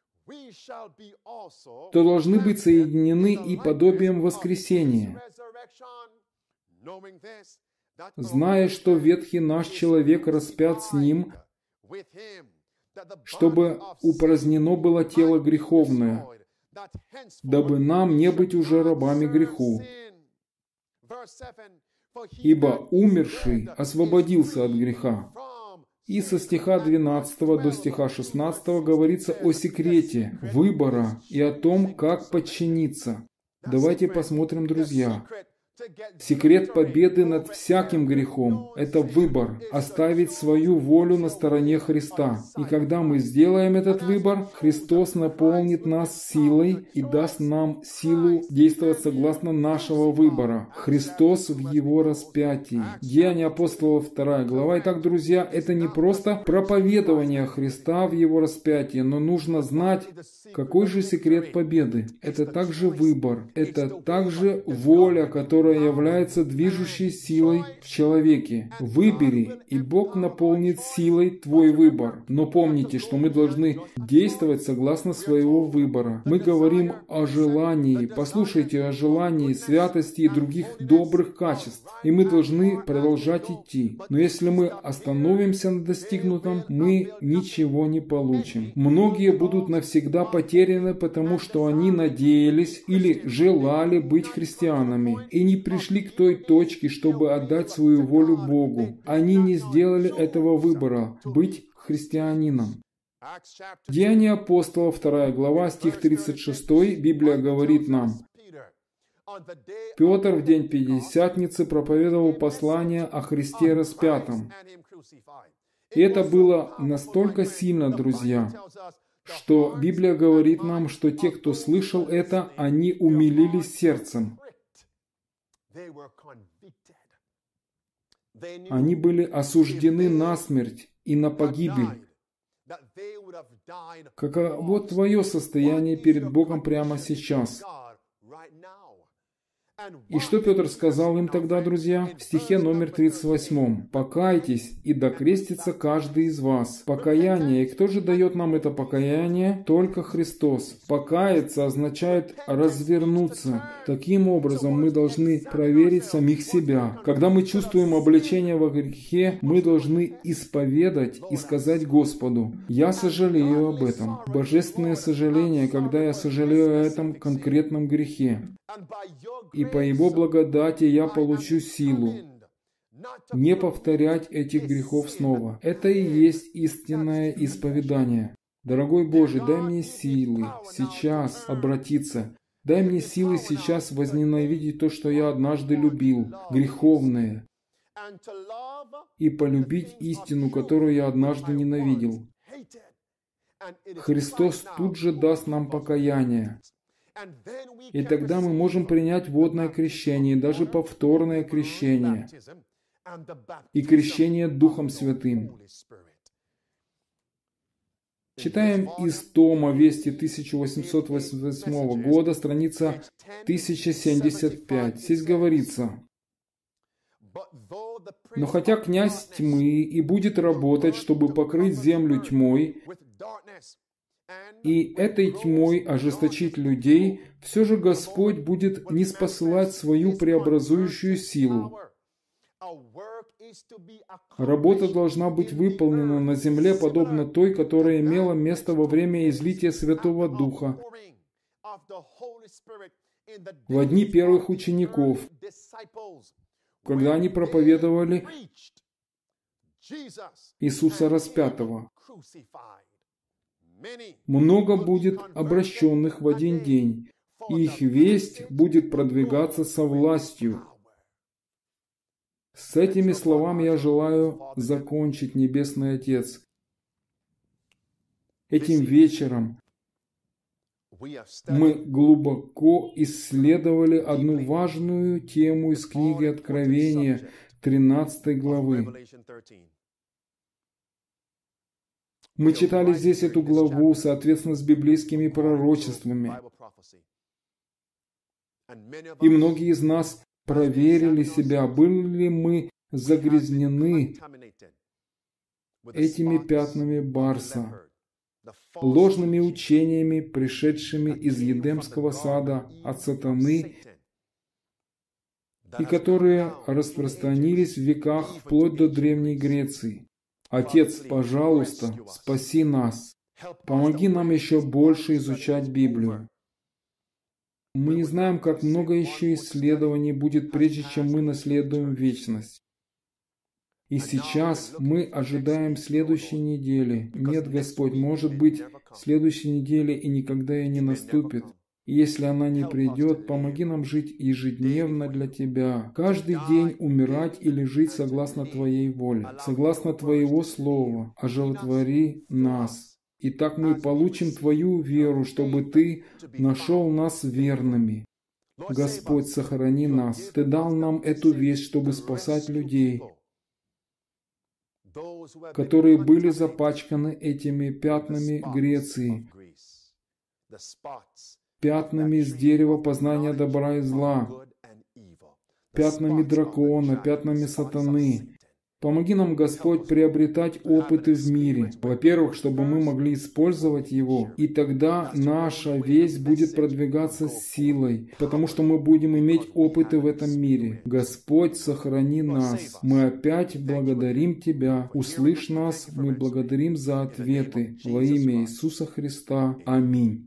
Speaker 1: то должны быть соединены и подобием воскресения, зная, что ветхий наш человек распят с Ним, чтобы упразднено было тело греховное, дабы нам не быть уже рабами греху. Ибо умерший освободился от греха. И со стиха 12 до стиха 16 говорится о секрете выбора и о том, как подчиниться. Давайте посмотрим, друзья. Секрет победы над всяким грехом – это выбор, оставить свою волю на стороне Христа. И когда мы сделаем этот выбор, Христос наполнит нас силой и даст нам силу действовать согласно нашего выбора. Христос в Его распятии. Деяния апостолов 2 глава. Итак, друзья, это не просто проповедование Христа в Его распятии, но нужно знать, какой же секрет победы. Это также выбор, это также воля, которая является движущей силой в человеке. Выбери, и Бог наполнит силой твой выбор. Но помните, что мы должны действовать согласно своего выбора. Мы говорим о желании. Послушайте о желании, святости и других добрых качеств. И мы должны продолжать идти. Но если мы остановимся на достигнутом, мы ничего не получим. Многие будут навсегда потеряны, потому что они надеялись или желали быть христианами и не пришли к той точке, чтобы отдать свою волю Богу. Они не сделали этого выбора – быть христианином. Деяния апостолов, 2 глава, стих 36, Библия говорит нам: Петр в день Пятидесятницы проповедовал послание о Христе распятом. И это было настолько сильно, друзья, что Библия говорит нам, что те, кто слышал это, они умилились сердцем. Они были осуждены на смерть и на погибель. Каково твое состояние перед Богом прямо сейчас? И что Петр сказал им тогда, друзья? В стихе номер 38. «Покайтесь, и докрестится каждый из вас». Покаяние. И кто же дает нам это покаяние? Только Христос. Покаяться означает развернуться. Таким образом, мы должны проверить самих себя. Когда мы чувствуем обличение во грехе, мы должны исповедать и сказать Господу: «Я сожалею об этом». Божественное сожаление, когда я сожалею о этом конкретном грехе. И по Его благодати я получу силу не повторять этих грехов снова. Это и есть истинное исповедание. Дорогой Боже, дай мне силы сейчас обратиться. Дай мне силы сейчас возненавидеть то, что я однажды любил, греховное, и полюбить истину, которую я однажды ненавидел. Христос тут же даст нам покаяние. И тогда мы можем принять водное крещение, даже повторное крещение, и крещение Духом Святым. Читаем из тома «Вести» 1888 года, страница 1075. Здесь говорится: «Но хотя князь тьмы и будет работать, чтобы покрыть землю тьмой, и этой тьмой ожесточить людей, все же Господь будет ниспосылать свою преобразующую силу. Работа должна быть выполнена на земле, подобно той, которая имела место во время излития Святого Духа в дни первых учеников, когда они проповедовали Иисуса распятого. Много будет обращенных в один день, и их весть будет продвигаться со властью. С этими словами я желаю закончить, Небесный Отец. Этим вечером мы глубоко исследовали одну важную тему из книги Откровения, 13 главы. Мы читали здесь эту главу, соответственно, с библейскими пророчествами. И многие из нас проверили себя, были ли мы загрязнены этими пятнами Барса, ложными учениями, пришедшими из Едемского сада от сатаны, и которые распространились в веках вплоть до Древней Греции. Отец, пожалуйста, спаси нас. Помоги нам еще больше изучать Библию. Мы не знаем, как много еще исследований будет, прежде чем мы наследуем вечность. И сейчас мы ожидаем следующей недели. Нет, Господь, может быть, следующей недели и никогда и не наступит. И если она не придет, помоги нам жить ежедневно для Тебя. Каждый день умирать или жить согласно Твоей воле, согласно Твоего Слова. Оживотвори нас. И так мы получим Твою веру, чтобы Ты нашел нас верными. Господь, сохрани нас. Ты дал нам эту весть, чтобы спасать людей, которые были запачканы этими пятнами Греции, пятнами с дерева познания добра и зла, пятнами дракона, пятнами сатаны. Помоги нам, Господь, приобретать опыты в мире. Во-первых, чтобы мы могли использовать его, и тогда наша весть будет продвигаться с силой, потому что мы будем иметь опыты в этом мире. Господь, сохрани нас. Мы опять благодарим Тебя. Услышь нас, мы благодарим за ответы. Во имя Иисуса Христа. Аминь.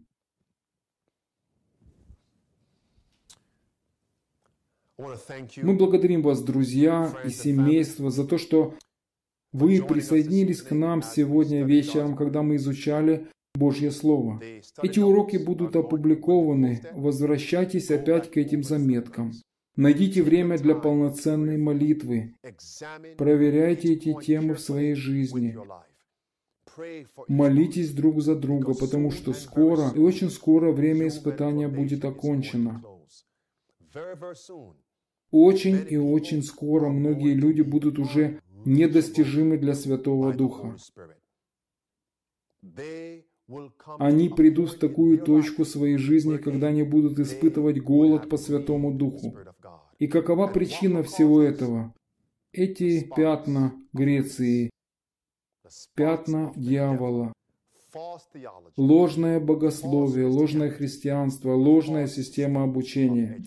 Speaker 1: Мы благодарим вас, друзья и семейство, за то, что вы присоединились к нам сегодня вечером, когда мы изучали Божье Слово. Эти уроки будут опубликованы. Возвращайтесь опять к этим заметкам. Найдите время для полноценной молитвы. Проверяйте эти темы в своей жизни. Молитесь друг за друга, потому что скоро, и очень скоро, время испытания будет окончено. Очень и очень скоро многие люди будут уже недостижимы для Святого Духа. Они придут в такую точку своей жизни, когда они будут испытывать голод по Святому Духу. И какова причина всего этого? Эти пятна Греции, пятна дьявола, ложное богословие, ложное христианство, ложная система обучения.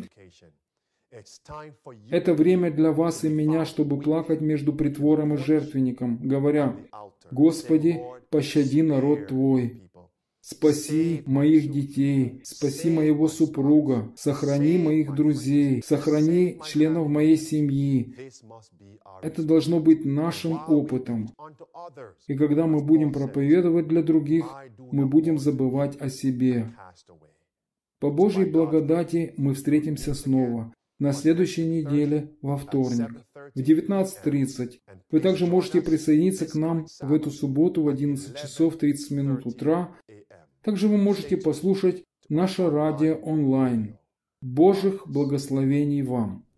Speaker 1: Это время для вас и меня, чтобы плакать между притвором и жертвенником, говоря: «Господи, пощади народ Твой, спаси моих детей, спаси моего супруга, сохрани моих друзей, сохрани членов моей семьи». Это должно быть нашим опытом. И когда мы будем проповедовать для других, мы будем забывать о себе. По Божьей благодати мы встретимся снова на следующей неделе, во вторник, в 19:30. Вы также можете присоединиться к нам в эту субботу в 11 часов 30 минут утра. Также вы можете послушать наше радио онлайн. Божьих благословений вам!